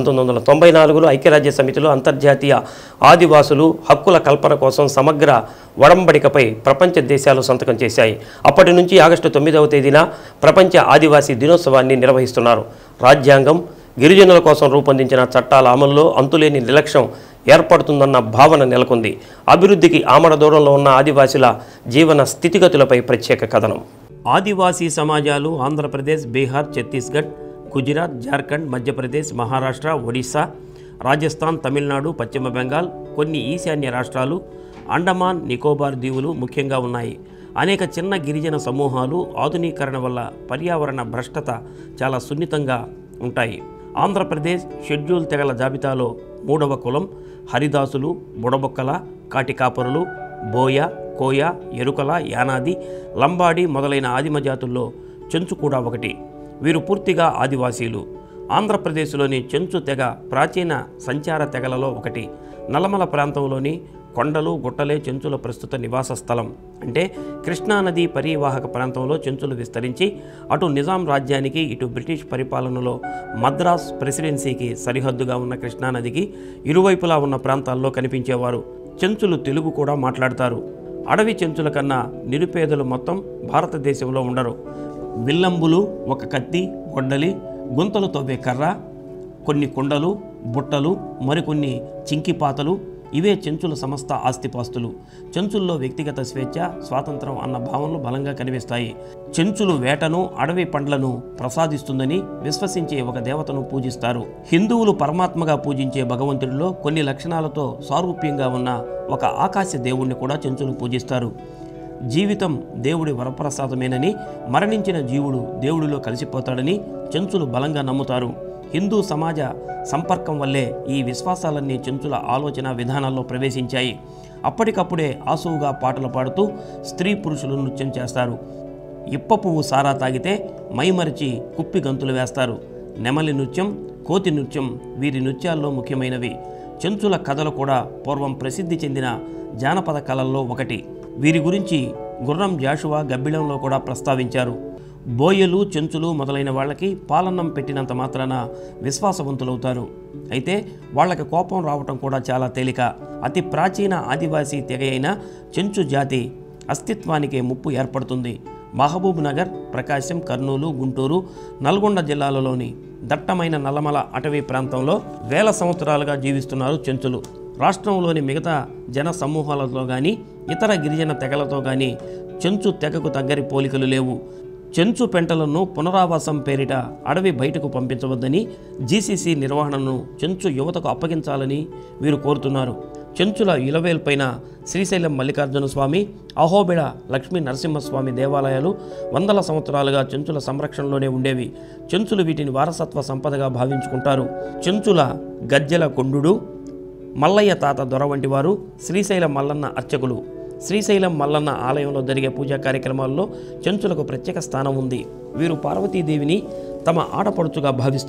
1994లో ఐక్యరాజ్య సమితిలో అంతర్జాతీయ ఆదివాసులు హక్కుల కల్పన కోసం సమగ్ర ఒడంబడికపై ప్రపంచ దేశాలు సంతకం చేశాయి. అప్పటి నుంచి ఆగస్టు 9వ తేదీన ప్రపంచ ఆదివాసీ దినోత్సవాన్ని నిర్వహిస్తున్నారు. రాజ్యాంగం గిరిజనుల కోసం రూపొందించిన చట్టాల అమల్లో అంతులేని నిర్లక్ష్యం ఏర్పడుతుందన్న భావన నెలకొంది. అభివృద్ధికి ఆమడ దూరంలో ఉన్న ఆదివాసీల జీవన స్థితిగతులపై ప్రత్యేక కథనం. ఆదివాసీ సమాజాలు ఆంధ్రప్రదేశ్, బీహార్, ఛత్తీస్గఢ్, గుజరాత్, జార్ఖండ్, మధ్యప్రదేశ్, మహారాష్ట్ర, ఒడిశా, రాజస్థాన్, తమిళనాడు, పశ్చిమ బెంగాల్, కొన్ని ఈశాన్య రాష్ట్రాలు, అండమాన్ నికోబార్ దీవులు ముఖ్యంగా ఉన్నాయి. అనేక చిన్న గిరిజన సమూహాలు ఆధునీకరణ వల్ల పర్యావరణ భ్రష్టత చాలా సున్నితంగా ఉంటాయి. ఆంధ్రప్రదేశ్ షెడ్యూల్ తెగల జాబితాలో 3వ కులం హరిదాసులు, బుడబొక్కల, కాటికాపరులు, బోయ, కోయ, ఎరుకల, యానాది, లంబాడి మొదలైన ఆదిమ జాతుల్లో చెంచు కూడా ఒకటి. వీరు పూర్తిగా ఆదివాసీలు. ఆంధ్రప్రదేశ్లోని చెంచు తెగ ప్రాచీన సంచార తెగలలో ఒకటి. నల్లమల ప్రాంతంలోని కొండలు, గుట్టలే చెంచుల ప్రస్తుత నివాస స్థలం. అంటే కృష్ణానది పరివాహక ప్రాంతంలో చెంచులు విస్తరించి అటు నిజాం రాజ్యానికి, ఇటు బ్రిటిష్ పరిపాలనలో మద్రాస్ ప్రెసిడెన్సీకి సరిహద్దుగా ఉన్న కృష్ణానదికి ఇరువైపులా ఉన్న ప్రాంతాల్లో కనిపించేవారు. చెంచులు తెలుగు కూడా మాట్లాడతారు. అడవి చెంచుల కన్నా నిరుపేదలు మొత్తం భారతదేశంలో ఉండరు. విల్లంబులు, ఒక కత్తి, గొడ్డలి, గుంతలు తవ్వే కర్ర, కొన్ని కుండలు, బుట్టలు, మరికొన్ని చింకిపాతలు ఇవే చెంచుల సమస్త ఆస్తిపాస్తులు. చెంచుల్లో వ్యక్తిగత స్వేచ్ఛ, స్వాతంత్రం అన్న భావనలు బలంగా కనిపిస్తాయి. చెంచులు వేటను, అడవి పండ్లను ప్రసాదిస్తుందని విశ్వసించే ఒక దేవతను పూజిస్తారు. హిందువులు పరమాత్మగా పూజించే భగవంతుడిలో కొన్ని లక్షణాలతో సారూప్యంగా ఉన్న ఒక ఆకాశ దేవుణ్ణి కూడా చెంచులు పూజిస్తారు. జీవితం దేవుడి వరప్రసాదమేనని, మరణించిన జీవుడు దేవుడిలో కలిసిపోతాడని చెంచులు బలంగా నమ్ముతారు. హిందూ సమాజ సంపర్కం వల్లే ఈ విశ్వాసాలన్నీ చెంచుల ఆలోచన విధానాల్లో ప్రవేశించాయి. అప్పటికప్పుడే ఆసువుగా పాటలు పాడుతూ స్త్రీ పురుషులు నృత్యం చేస్తారు. ఇప్ప పువ్వు సారా తాగితే మైమరిచి కుప్పి గంతులు వేస్తారు. నెమలి నృత్యం, కోతి నృత్యం వీరి నృత్యాల్లో ముఖ్యమైనవి. చెంచుల కథలు కూడా పూర్వం ప్రసిద్ధి చెందిన జానపద కళల్లో ఒకటి. వీరి గురించి గుర్రం జాషువా గబ్బిళంలో కూడా ప్రస్తావించారు. బోయలు, చెంచులు మొదలైన వాళ్ళకి పాలన్నం పెట్టినంత మాత్రాన విశ్వాసవంతులవుతారు. అయితే వాళ్ళకి కోపం రావటం కూడా చాలా తేలిక. అతి ప్రాచీన ఆదివాసీ తెగ అయిన చెంచు జాతి అస్తిత్వానికే ముప్పు ఏర్పడుతుంది. మహబూబ్ నగర్, ప్రకాశం, కర్నూలు, గుంటూరు, నల్గొండ జిల్లాలలోని దట్టమైన నల్లమల అటవీ ప్రాంతంలో వేల సంవత్సరాలుగా జీవిస్తున్నారు చెంచులు. రాష్ట్రంలోని మిగతా జన సమూహాలతో కానీ, ఇతర గిరిజన తెగలతో కానీ చెంచు తెగకు దగ్గరి పోలికలు లేవు. చెంచు పెంటలను పునరావాసం పేరిట అడవి బయటకు పంపించవద్దని, జీసీసీ నిర్వహణను చెంచు యువతకు అప్పగించాలని వీరు కోరుతున్నారు. చెంచుల ఇలవేల్పైన శ్రీశైలం మల్లికార్జున స్వామి, అహోబిళ లక్ష్మీ నరసింహస్వామి దేవాలయాలు వందల సంవత్సరాలుగా చెంచుల సంరక్షణలోనే ఉండేవి. చెంచులు వీటిని వారసత్వ సంపదగా భావించుకుంటారు. చెంచుల గజ్జెల కొండు, మల్లయ్య తాత దొర వంటి వారు శ్రీశైల మల్లన్న అర్చకులు. శ్రీశైలం మల్లన్న ఆలయంలో జరిగే పూజా కార్యక్రమాల్లో చెంచులకు ప్రత్యేక స్థానం ఉంది. వీరు పార్వతీదేవిని తమ ఆడపడుచుగా భావిస్తారు.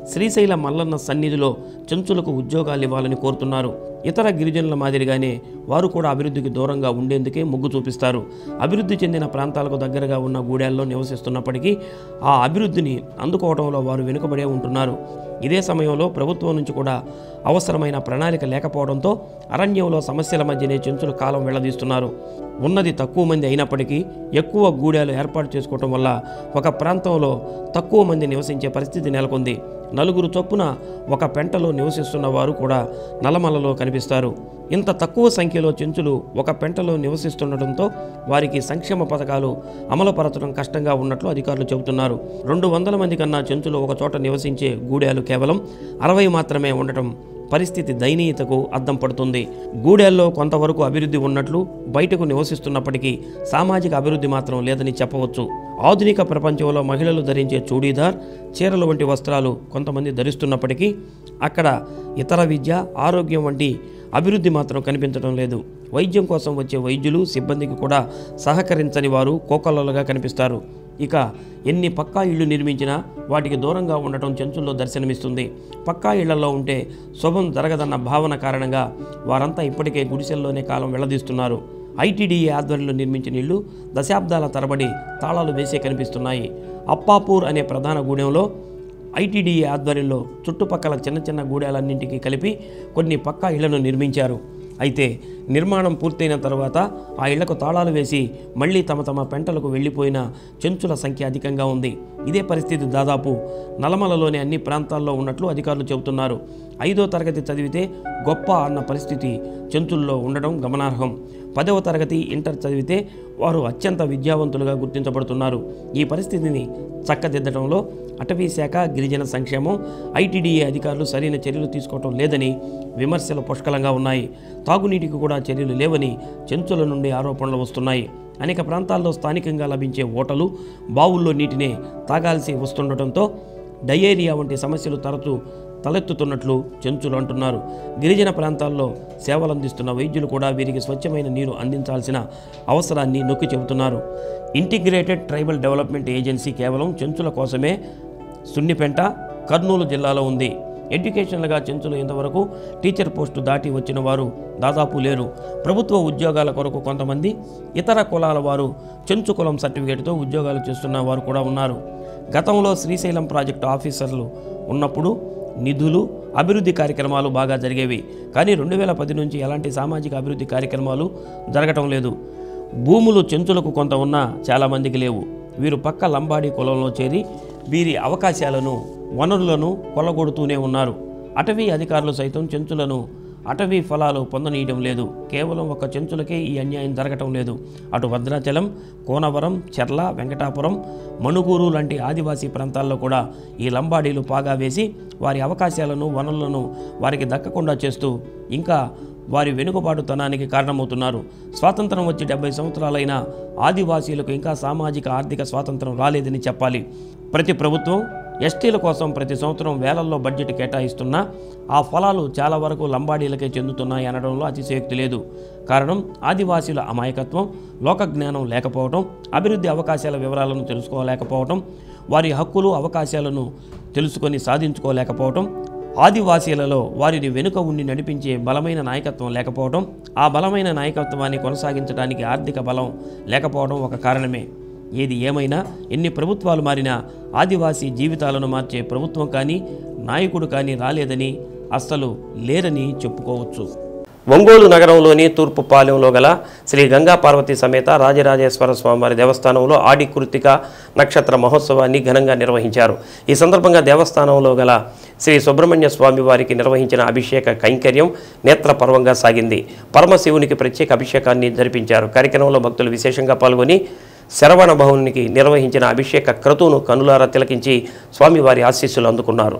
శ్రీశైల మల్లన్న సన్నిధిలో చెంచులకు ఉద్యోగాలు ఇవ్వాలని కోరుతున్నారు. ఇతర గిరిజనుల మాదిరిగానే వారు కూడా అభివృద్ధికి దూరంగా ఉండేందుకే మొగ్గు చూపిస్తారు. అభివృద్ధి చెందిన ప్రాంతాలకు దగ్గరగా ఉన్న గూడెల్లో నివసిస్తున్నప్పటికీ ఆ అభివృద్ధిని అందుకోవడంలో వారు వెనుకబడే ఉంటున్నారు. ఇదే సమయంలో ప్రభుత్వం నుంచి కూడా అవసరమైన ప్రణాళిక లేకపోవడంతో అరణ్యంలో సమస్యల మధ్యనే చెంచులు కాలం వెళ్లదీస్తున్నారు. ఉన్నది తక్కువ మంది అయినప్పటికీ ఎక్కువ గూడెలు ఏర్పాటు చేసుకోవడం వల్ల ఒక ప్రాంతంలో తక్కువ మంది నివసించే పరిస్థితి నెలకొంది. 4 చొప్పున ఒక పెంటలో నివసిస్తున్న వారు కూడా నల్లమలలో కనిపిస్తారు. ఇంత తక్కువ సంఖ్యలో చెంచులు ఒక పెంటలో నివసిస్తుండటంతో వారికి సంక్షేమ పథకాలు అమలుపరచడం కష్టంగా ఉన్నట్లు అధికారులు చెబుతున్నారు. 200 మంది కన్నా చెంచులు ఒక చోట నివసించే గూడెలు కేవలం 60 మాత్రమే ఉండటం పరిస్థితి దయనీయతకు అద్దం పడుతుంది. గూడెల్లో కొంతవరకు అభివృద్ధి ఉన్నట్లు బయటకు నివసిస్తున్నప్పటికీ సామాజిక అభివృద్ధి మాత్రం లేదని చెప్పవచ్చు. ఆధునిక ప్రపంచంలో మహిళలు ధరించే చూడీదార్, చీరలు వంటి వస్త్రాలు కొంతమంది ధరిస్తున్నప్పటికీ అక్కడ ఇతర విద్య, ఆరోగ్యం వంటి అభివృద్ధి మాత్రం కనిపించడం లేదు. వైద్యం కోసం వచ్చే వైద్యులు, సిబ్బందికి కూడా సహకరించని వారు కోకొల్లలుగా కనిపిస్తారు. ఇక ఎన్ని పక్కా ఇళ్లు నిర్మించినా వాటికి దూరంగా ఉండటం చెంచుల్లో దర్శనమిస్తుంది. పక్కా ఇళ్లలో ఉంటే శుభం జరగదన్న భావన కారణంగా వారంతా ఇప్పటికే గుడిసెల్లోనే కాలం వెళ్లదీస్తున్నారు. ఐటీడీఏ ఆధ్వర్యంలో నిర్మించిన ఇళ్లు దశాబ్దాల తరబడి తాళాలు వేసే కనిపిస్తున్నాయి. అప్పాపూర్ అనే ప్రధాన గూడెంలో ఐటీడీఏ ఆధ్వర్యంలో చుట్టుపక్కల చిన్న చిన్న గూడెలన్నింటికి కలిపి కొన్ని పక్కా ఇళ్లను నిర్మించారు. అయితే నిర్మాణం పూర్తయిన తర్వాత ఆ ఇళ్లకు తాళాలు వేసి మళ్లీ తమ తమ పెంటలకు వెళ్లిపోయిన చెంచుల సంఖ్య అధికంగా ఉంది. ఇదే పరిస్థితి దాదాపు నల్లమలలోని అన్ని ప్రాంతాల్లో ఉన్నట్లు అధికారులు చెబుతున్నారు. 5వ తరగతి చదివితే గొప్ప అన్న పరిస్థితి చెంచుల్లో ఉండడం గమనార్హం. 10వ తరగతి, ఇంటర్ చదివితే వారు అత్యంత విద్యావంతులుగా గుర్తించబడుతున్నారు. ఈ పరిస్థితిని చక్కదిద్దడంలో అటవీ శాఖ, గిరిజన సంక్షేమం, ఐటీడీఏ అధికారులు సరైన చర్యలు తీసుకోవటం లేదని విమర్శలు పుష్కలంగా ఉన్నాయి. తాగునీటికి కూడా చర్యలు లేవని చెంచుల నుండి ఆరోపణలు వస్తున్నాయి. అనేక ప్రాంతాల్లో స్థానికంగా లభించే ఓటలు, బావుల్లో నీటినే తాగాల్సి వస్తుండటంతో డయేరియా వంటి సమస్యలు తరచూ తలెత్తుతున్నట్లు చెంచులు అంటున్నారు. గిరిజన ప్రాంతాల్లో సేవలందిస్తున్న వైద్యులు కూడా వీరికి స్వచ్ఛమైన నీరు అందించాల్సిన అవసరాన్ని నొక్కి చెబుతున్నారు. ఇంటిగ్రేటెడ్ ట్రైబల్ డెవలప్మెంట్ ఏజెన్సీ కేవలం చెంచుల కోసమే సున్నిపెంట, కర్నూలు జిల్లాలో ఉంది. ఎడ్యుకేషన్లుగా చెంచులు ఇంతవరకు టీచర్ పోస్టు దాటి వచ్చిన వారు దాదాపు లేరు. ప్రభుత్వ ఉద్యోగాల కొరకు కొంతమంది, ఇతర కులాల వారు చెంచు కులం సర్టిఫికేట్తో ఉద్యోగాలు చేస్తున్న వారు కూడా ఉన్నారు. గతంలో శ్రీశైలం ప్రాజెక్టు ఆఫీసర్లు ఉన్నప్పుడు నిధులు, అభివృద్ధి కార్యక్రమాలు బాగా జరిగేవి. కానీ 2010 నుంచి ఎలాంటి సామాజిక అభివృద్ధి కార్యక్రమాలు జరగటం లేదు. భూములు చెంచులకు కొంత ఉన్నా చాలామందికి లేవు. వీరు పక్క లంబాడీ కులంలో చేరి వీరి అవకాశాలను, వనరులను కొల్లగొడుతూనే ఉన్నారు. అటవీ అధికారులు సైతం చెంచులను అటవీ ఫలాలు పొందనీయడం లేదు. కేవలం ఒక చెంచులకే ఈ అన్యాయం జరగటం లేదు. అటు భద్రాచలం, కోనవరం, చెర్ల, వెంకటాపురం, మణుగూరు లాంటి ఆదివాసీ ప్రాంతాల్లో కూడా ఈ లంబాడీలు పాగా వేసి వారి అవకాశాలను, వనరులను వారికి దక్కకుండా చేస్తూ ఇంకా వారి వెనుకబాటుతనానికి కారణమవుతున్నారు. స్వాతంత్రం వచ్చి 70 సంవత్సరాలైన ఆదివాసీలకు ఇంకా సామాజిక, ఆర్థిక స్వాతంత్రం రాలేదని చెప్పాలి. ప్రతి ప్రభుత్వం ఎస్టీల కోసం ప్రతి సంవత్సరం వేలల్లో బడ్జెట్ కేటాయిస్తున్నా ఆ ఫలాలు చాలా వరకు లంబాడీలకే చెందుతున్నాయి అనడంలో అతిశయోక్తి లేదు. కారణం ఆదివాసీల అమాయకత్వం, లోకజ్ఞానం లేకపోవడం, అభివృద్ధి అవకాశాల వివరాలను తెలుసుకోలేకపోవడం, వారి హక్కులు, అవకాశాలను తెలుసుకొని సాధించుకోలేకపోవడం, ఆదివాసీలలో వారిని వెనుక ఉండి నడిపించే బలమైన నాయకత్వం లేకపోవడం, ఆ బలమైన నాయకత్వాన్ని కొనసాగించడానికి ఆర్థిక బలం లేకపోవడం ఒక కారణమే. ఏది ఏమైనా ఎన్ని ప్రభుత్వాలు మారినా ఆదివాసీ జీవితాలను మార్చే ప్రభుత్వం కానీ, నాయకుడు కానీ రాలేదని, అస్సలు లేరని చెప్పుకోవచ్చు. ఒంగోలు నగరంలోని తూర్పు పాలెంలో గల శ్రీ గంగా పార్వతీ సమేత రాజరాజేశ్వర స్వామివారి దేవస్థానంలో ఆడి కృత్తిక నక్షత్ర మహోత్సవాన్ని ఘనంగా నిర్వహించారు. ఈ సందర్భంగా దేవస్థానంలో గల శ్రీ సుబ్రహ్మణ్య స్వామి వారికి నిర్వహించిన అభిషేక కైంకర్యం నేత్రపర్వంగా సాగింది. పరమశివునికి ప్రత్యేక అభిషేకాన్ని జరిపించారు. కార్యక్రమంలో భక్తులు విశేషంగా పాల్గొని శరవణ భవనికి నిర్వహించిన అభిషేక క్రతువును కనులారా తిలకించి స్వామివారి ఆశీస్సులు అందుకున్నారు.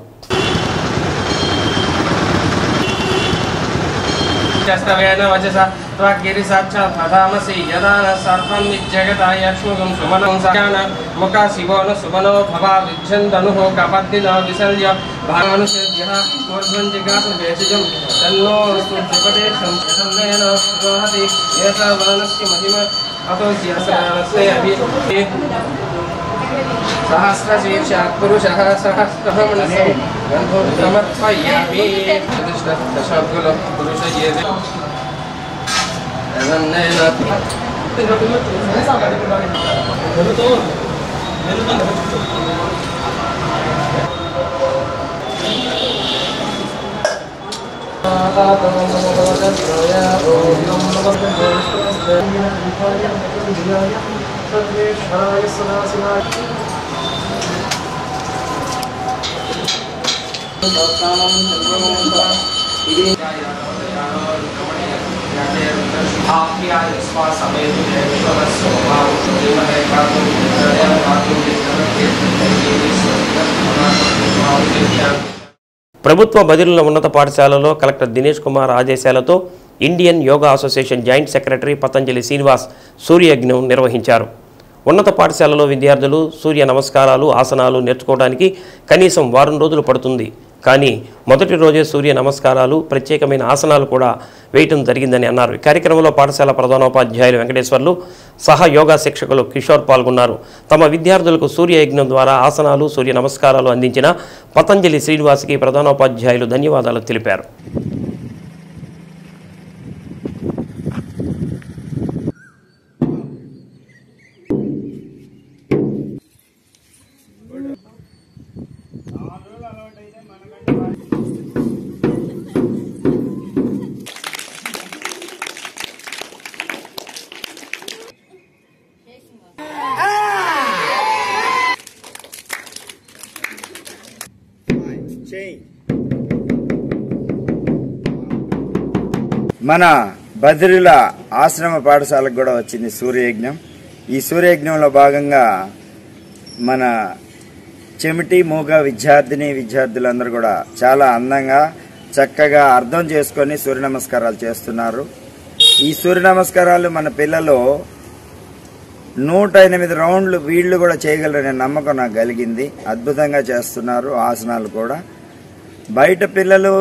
सहस्रशीर्षात् पुरुषः सहस्रहमनसं गन्धं समर्पयामि दशाब्दुलं पुरुषये ప్రభుత్వ బదిలీల ఉన్నత పాఠశాలలో కలెక్టర్ దినేష్ కుమార్ ఆదేశాలతో Indian yoga association joint secretary Patanjali Srinivas సూర్యయజ్ఞం నిర్వహించారు. ఉన్నత పాఠశాలలో విద్యార్థులు సూర్య నమస్కారాలు ఆసనాలు నేర్చుకోవడానికి కనీసం వారం రోజులు పడుతుంది. కానీ మొదటి రోజే సూర్య నమస్కారాలు ప్రత్యేకమైన ఆసనాలు కూడా వేయటం జరిగిందని అన్నారు. ఈ కార్యక్రమంలో పాఠశాల ప్రధానోపాధ్యాయులు వెంకటేశ్వర్లు సహా యోగా శిక్షకులు కిషోర్ పాల్గొన్నారు. తమ విద్యార్థులకు సూర్యయజ్ఞం ద్వారా ఆసనాలు సూర్య నమస్కారాలు అందించిన పతంజలి శ్రీనివాస్కి ప్రధానోపాధ్యాయులు ధన్యవాదాలు తెలిపారు. మన బద్రీల ఆశ్రమ పాఠశాలకు కూడా వచ్చింది సూర్యయజ్ఞం. ఈ సూర్యయజ్ఞంలో భాగంగా మన చెమిటి మూగ విద్యార్థులందరూ కూడా చాలా అందంగా చక్కగా అర్థం చేసుకొని సూర్య నమస్కారాలు చేస్తున్నారు. ఈ సూర్య నమస్కారాలు మన పిల్లలు 108 రౌండ్లు వీళ్ళు కూడా చేయగలరనే నమ్మకం నాకు కలిగింది. అద్భుతంగా చేస్తున్నారు. ఆసనాలు కూడా బయట పిల్లలు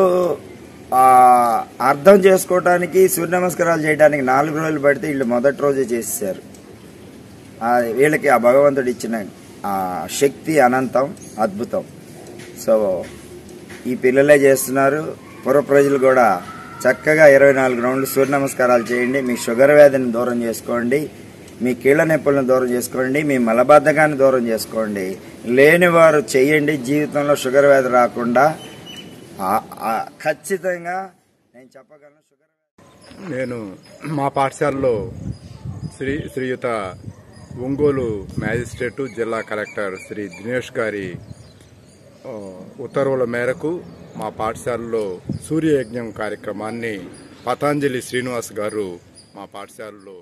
అర్థం చేసుకోవటానికి సూర్య నమస్కారాలు చేయడానికి 4 రోజులు పడితే వీళ్ళు మొదటి రోజే చేసేసారు. వీళ్ళకి ఆ భగవంతుడు ఇచ్చిన శక్తి అనంతం, అద్భుతం. సో ఈ పిల్లలే చేస్తున్నారు. పూర్వ ప్రజలు కూడా చక్కగా 24 రౌండ్లు సూర్య నమస్కారాలు చేయండి. మీ షుగర్ వ్యాధిని దూరం చేసుకోండి, మీ కీళ్ళ నొప్పులను దూరం చేసుకోండి, మీ మలబద్ధకాన్ని దూరం చేసుకోండి. లేని వారు చేయండి. జీవితంలో షుగర్ వ్యాధి రాకుండా ఖచ్చితంగా నేను చెప్పగలను. నేను మా పాఠశాలలో శ్రీయుత ఒంగోలు మ్యాజిస్ట్రేటు జిల్లా కలెక్టర్ శ్రీ దినేష్ గారి ఉత్తర్వుల మేరకు మా పాఠశాలలో సూర్యయజ్ఞం కార్యక్రమాన్ని పతంజలి శ్రీనివాస్ గారు మా పాఠశాలలో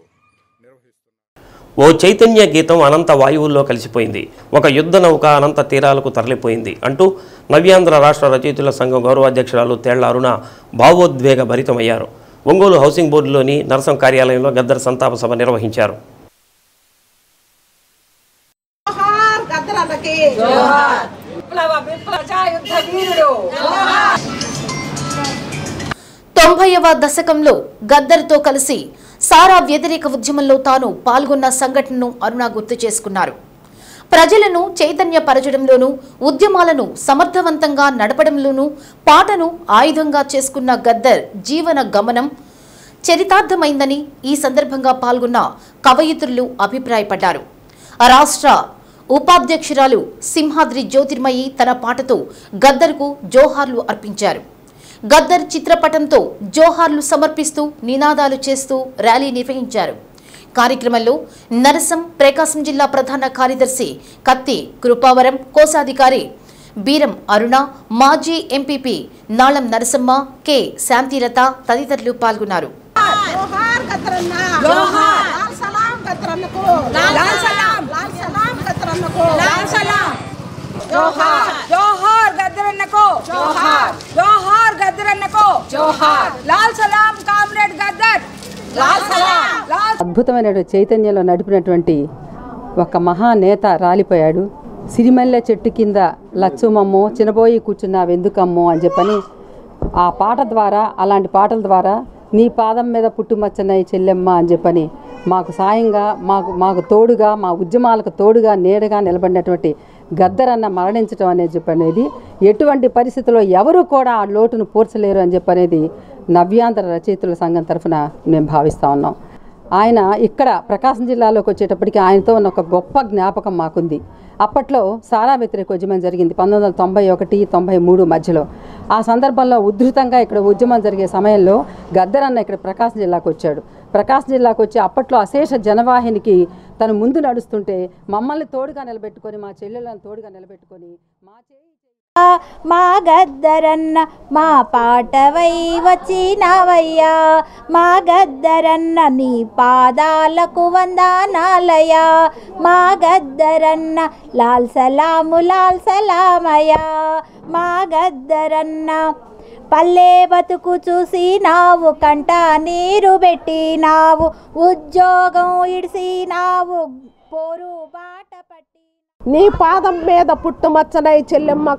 ఓ చైతన్య గీతం అనంత వాయువుల్లో కలిసిపోయింది. ఒక యుద్ధ నౌక అనంత తీరాలకు తరలిపోయింది అంటూ నవ్యాంధ్ర రాష్ట్ర రచయితుల సంఘం గౌరవాధ్యక్షురాలు తేళ్ల అరుణ భావోద్వేగ భరితమయ్యారు. ఒంగోలు హౌసింగ్ బోర్డులోని నరసం కార్యాలయంలో గద్దర్ సంతాప సభ నిర్వహించారు. 90వ దశకంలో గద్దర్తో కలిసి సారా వ్యతిరేక ఉద్యమంలో తాను పాల్గొన్న సంఘటనను అరుణ గుర్తు చేసుకున్నారు. ప్రజలను చైతన్యపరచడంలోనూ ఉద్యమాలను సమర్థవంతంగా నడపడంలోనూ పాటను ఆయుధంగా చేసుకున్న గద్దర్ జీవన గమనం చరితార్థమైందని ఈ సందర్భంగా పాల్గొన్న కవయిత్రులు అభిప్రాయపడ్డారు. రాష్ట్ర ఉపాధ్యక్షురాలు సింహాద్రి జ్యోతిర్మయి తన పాటతో గద్దర్కు జోహార్లు అర్పించారు. గద్దర్ చిత్రపటంతో జోహార్లు సమర్పిస్తూ నినాదాలు చేస్తూ ర్యాలీ నిర్వహించారు. కార్యక్రమంలో నరసం ప్రకాశం జిల్లా ప్రధాన కార్యదర్శి కత్తి కృపావరం, కోశాధికారి బీరం అరుణ, మాజీ ఎంపీపీ నాళం నరసమ్మ, కె శాంతిలత తదితరులు పాల్గొన్నారు. జోహార్ గద్దరన్నకు జోహార్, జోహార్ గద్దరన్నకు జోహార్, లాల్ సలాం కామ్రేడ్ గద్దర్, లాల్ సలాం. అద్భుతమైన చైతన్యంలో నడిపినటువంటి ఒక మహానేత రాలిపోయాడు. సిరిమల్లె చెట్టు కింద లచ్చుమమ్మో చినబోయి కూర్చున్నావెందుకమ్మో అని చెప్పని ఆ పాట ద్వారా, అలాంటి పాటల ద్వారా నీ పాదం మీద పుట్టుమచ్చనై చెల్లెమ్మ అని చెప్పని మాకు సాయంగా, మాకు తోడుగా, మా ఉద్యమాలకు తోడుగా నీడగా నిలబడినటువంటి గద్దరన్న మరణించడం అనేది ఎటువంటి పరిస్థితుల్లో ఎవరు కూడా ఆ లోటును పూడ్చలేరు అని చెప్పనేది నవ్యాంధ్ర రచయితల సంఘం తరఫున మేము భావిస్తూ ఉన్నాం. ఆయన ఇక్కడ ప్రకాశం జిల్లాలోకి వచ్చేటప్పటికి ఆయనతో ఉన్న ఒక గొప్ప జ్ఞాపకం మాకుంది. అప్పట్లో సారా వ్యతిరేక ఉద్యమం జరిగింది 1991-93 మధ్యలో. ఆ సందర్భంలో ఉధృతంగా ఇక్కడ ఉద్యమం జరిగే సమయంలో గద్దరన్న ఇక్కడ ప్రకాశం జిల్లాకు వచ్చాడు. ప్రకాశం జిల్లాకు వచ్చి అప్పట్లో అశేష జనవాహినికి తను ముందు నడుస్తుంటే మమ్మల్ని తోడుగా నిలబెట్టుకొని, మా చెల్లెలను తోడుగా నిలబెట్టుకొని మా గద్దరన్న మా పాటవై వచ్చినవయ్యా, మా గద్దరన్న నీ పాదాలకు వందనాలయ్యా, మా గద్దరన్న లాల్ సలామయ్యా, మా గద్దరన్న పల్లె బతుకు చూసినావు, కంట నీరు పెట్టినావు, ఉద్యోగం ఇడిసినావు, పోరు బాట పట్టి నీ పాదం మీద పుట్టుమచ్చనై చెల్లెమ్మ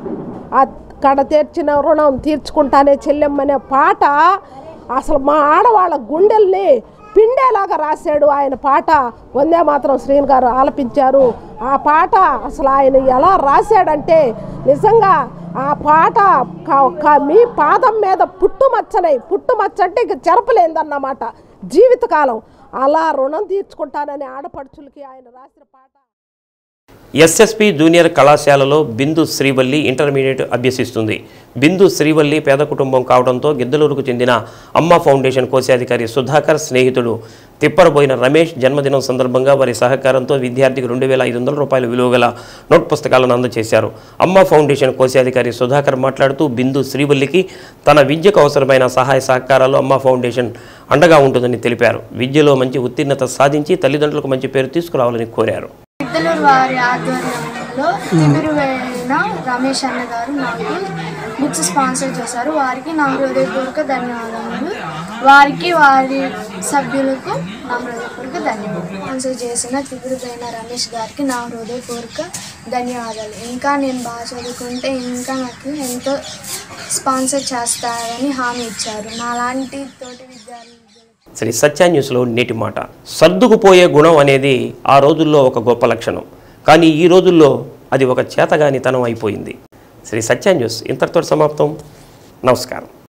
కడ తీర్చిన రుణం తీర్చుకుంటానే చెల్లెమ్మనే పాట అసలు మా ఆడవాళ్ళ గుండెల్ని పిండేలాగా రాశాడు ఆయన పాట. వందే మాత్రం శ్రీను గారు ఆలపించారు. ఆ పాట అసలు ఆయన ఎలా రాశాడంటే నిజంగా ఆ పాట మీ పాదం మీద పుట్టుమచ్చ అంటే ఇక చెరపలేదన్నమాట జీవితకాలం. అలా రుణం తీర్చుకుంటానని ఆడపడుచులకి ఆయన రాసిన పాట. ఎస్ఎస్పి జూనియర్ కళాశాలలో బిందు శ్రీవల్లి ఇంటర్మీడియట్ అభ్యసిస్తుంది. బిందు శ్రీవల్లి పేద కుటుంబం కావడంతో గిద్దలూరుకు చెందిన అమ్మ ఫౌండేషన్ కోశాధికారి సుధాకర్ స్నేహితుడు తిప్పరబోయిన రమేష్ జన్మదినం సందర్భంగా వారి సహకారంతో విద్యార్థికి 2,500 రూపాయల విలువ గల నోట్ పుస్తకాలను అందజేశారు. అమ్మ ఫౌండేషన్ కోశాధికారి సుధాకర్ మాట్లాడుతూ బిందు శ్రీవల్లికి తన విద్యకు అవసరమైన సహాయ సహకారాలు అమ్మ ఫౌండేషన్ అండగా ఉంటుందని తెలిపారు. విద్యలో మంచి ఉత్తీర్ణత సాధించి తల్లిదండ్రులకు మంచి పేరు తీసుకురావాలని కోరారు. గిద్దలూరు వారి ఆధ్వర్యంలో తిమిరువేలిన రమేష్ అన్న గారు నాకు బుక్స్ స్పాన్సర్ చేశారు. వారికి నా హృదయపూర్వక ధన్యవాదాలు. వారికి వారి సభ్యులకు నా హృదయపూర్వక ధన్యవాదాలు. స్పాన్సర్ చేసిన తిమిరువేలిన రమేష్ గారికి నా హృదయపూర్వక ధన్యవాదాలు. ఇంకా నేను బాగా చదువుకుంటే ఇంకా నాకు ఎంతో స్పాన్సర్ చేస్తారని హామీ ఇచ్చారు. నాలాంటి తోటి విద్యార్థులు. శ్రీ సత్య న్యూస్లో నేటి మాట. సర్దుకుపోయే గుణం అనేది ఆ రోజుల్లో ఒక గొప్ప లక్షణం, కానీ ఈ రోజుల్లో అది ఒక చేతగానితనం అయిపోయింది. శ్రీ సత్య న్యూస్ ఇంతటితో సమాప్తం. నమస్కారం.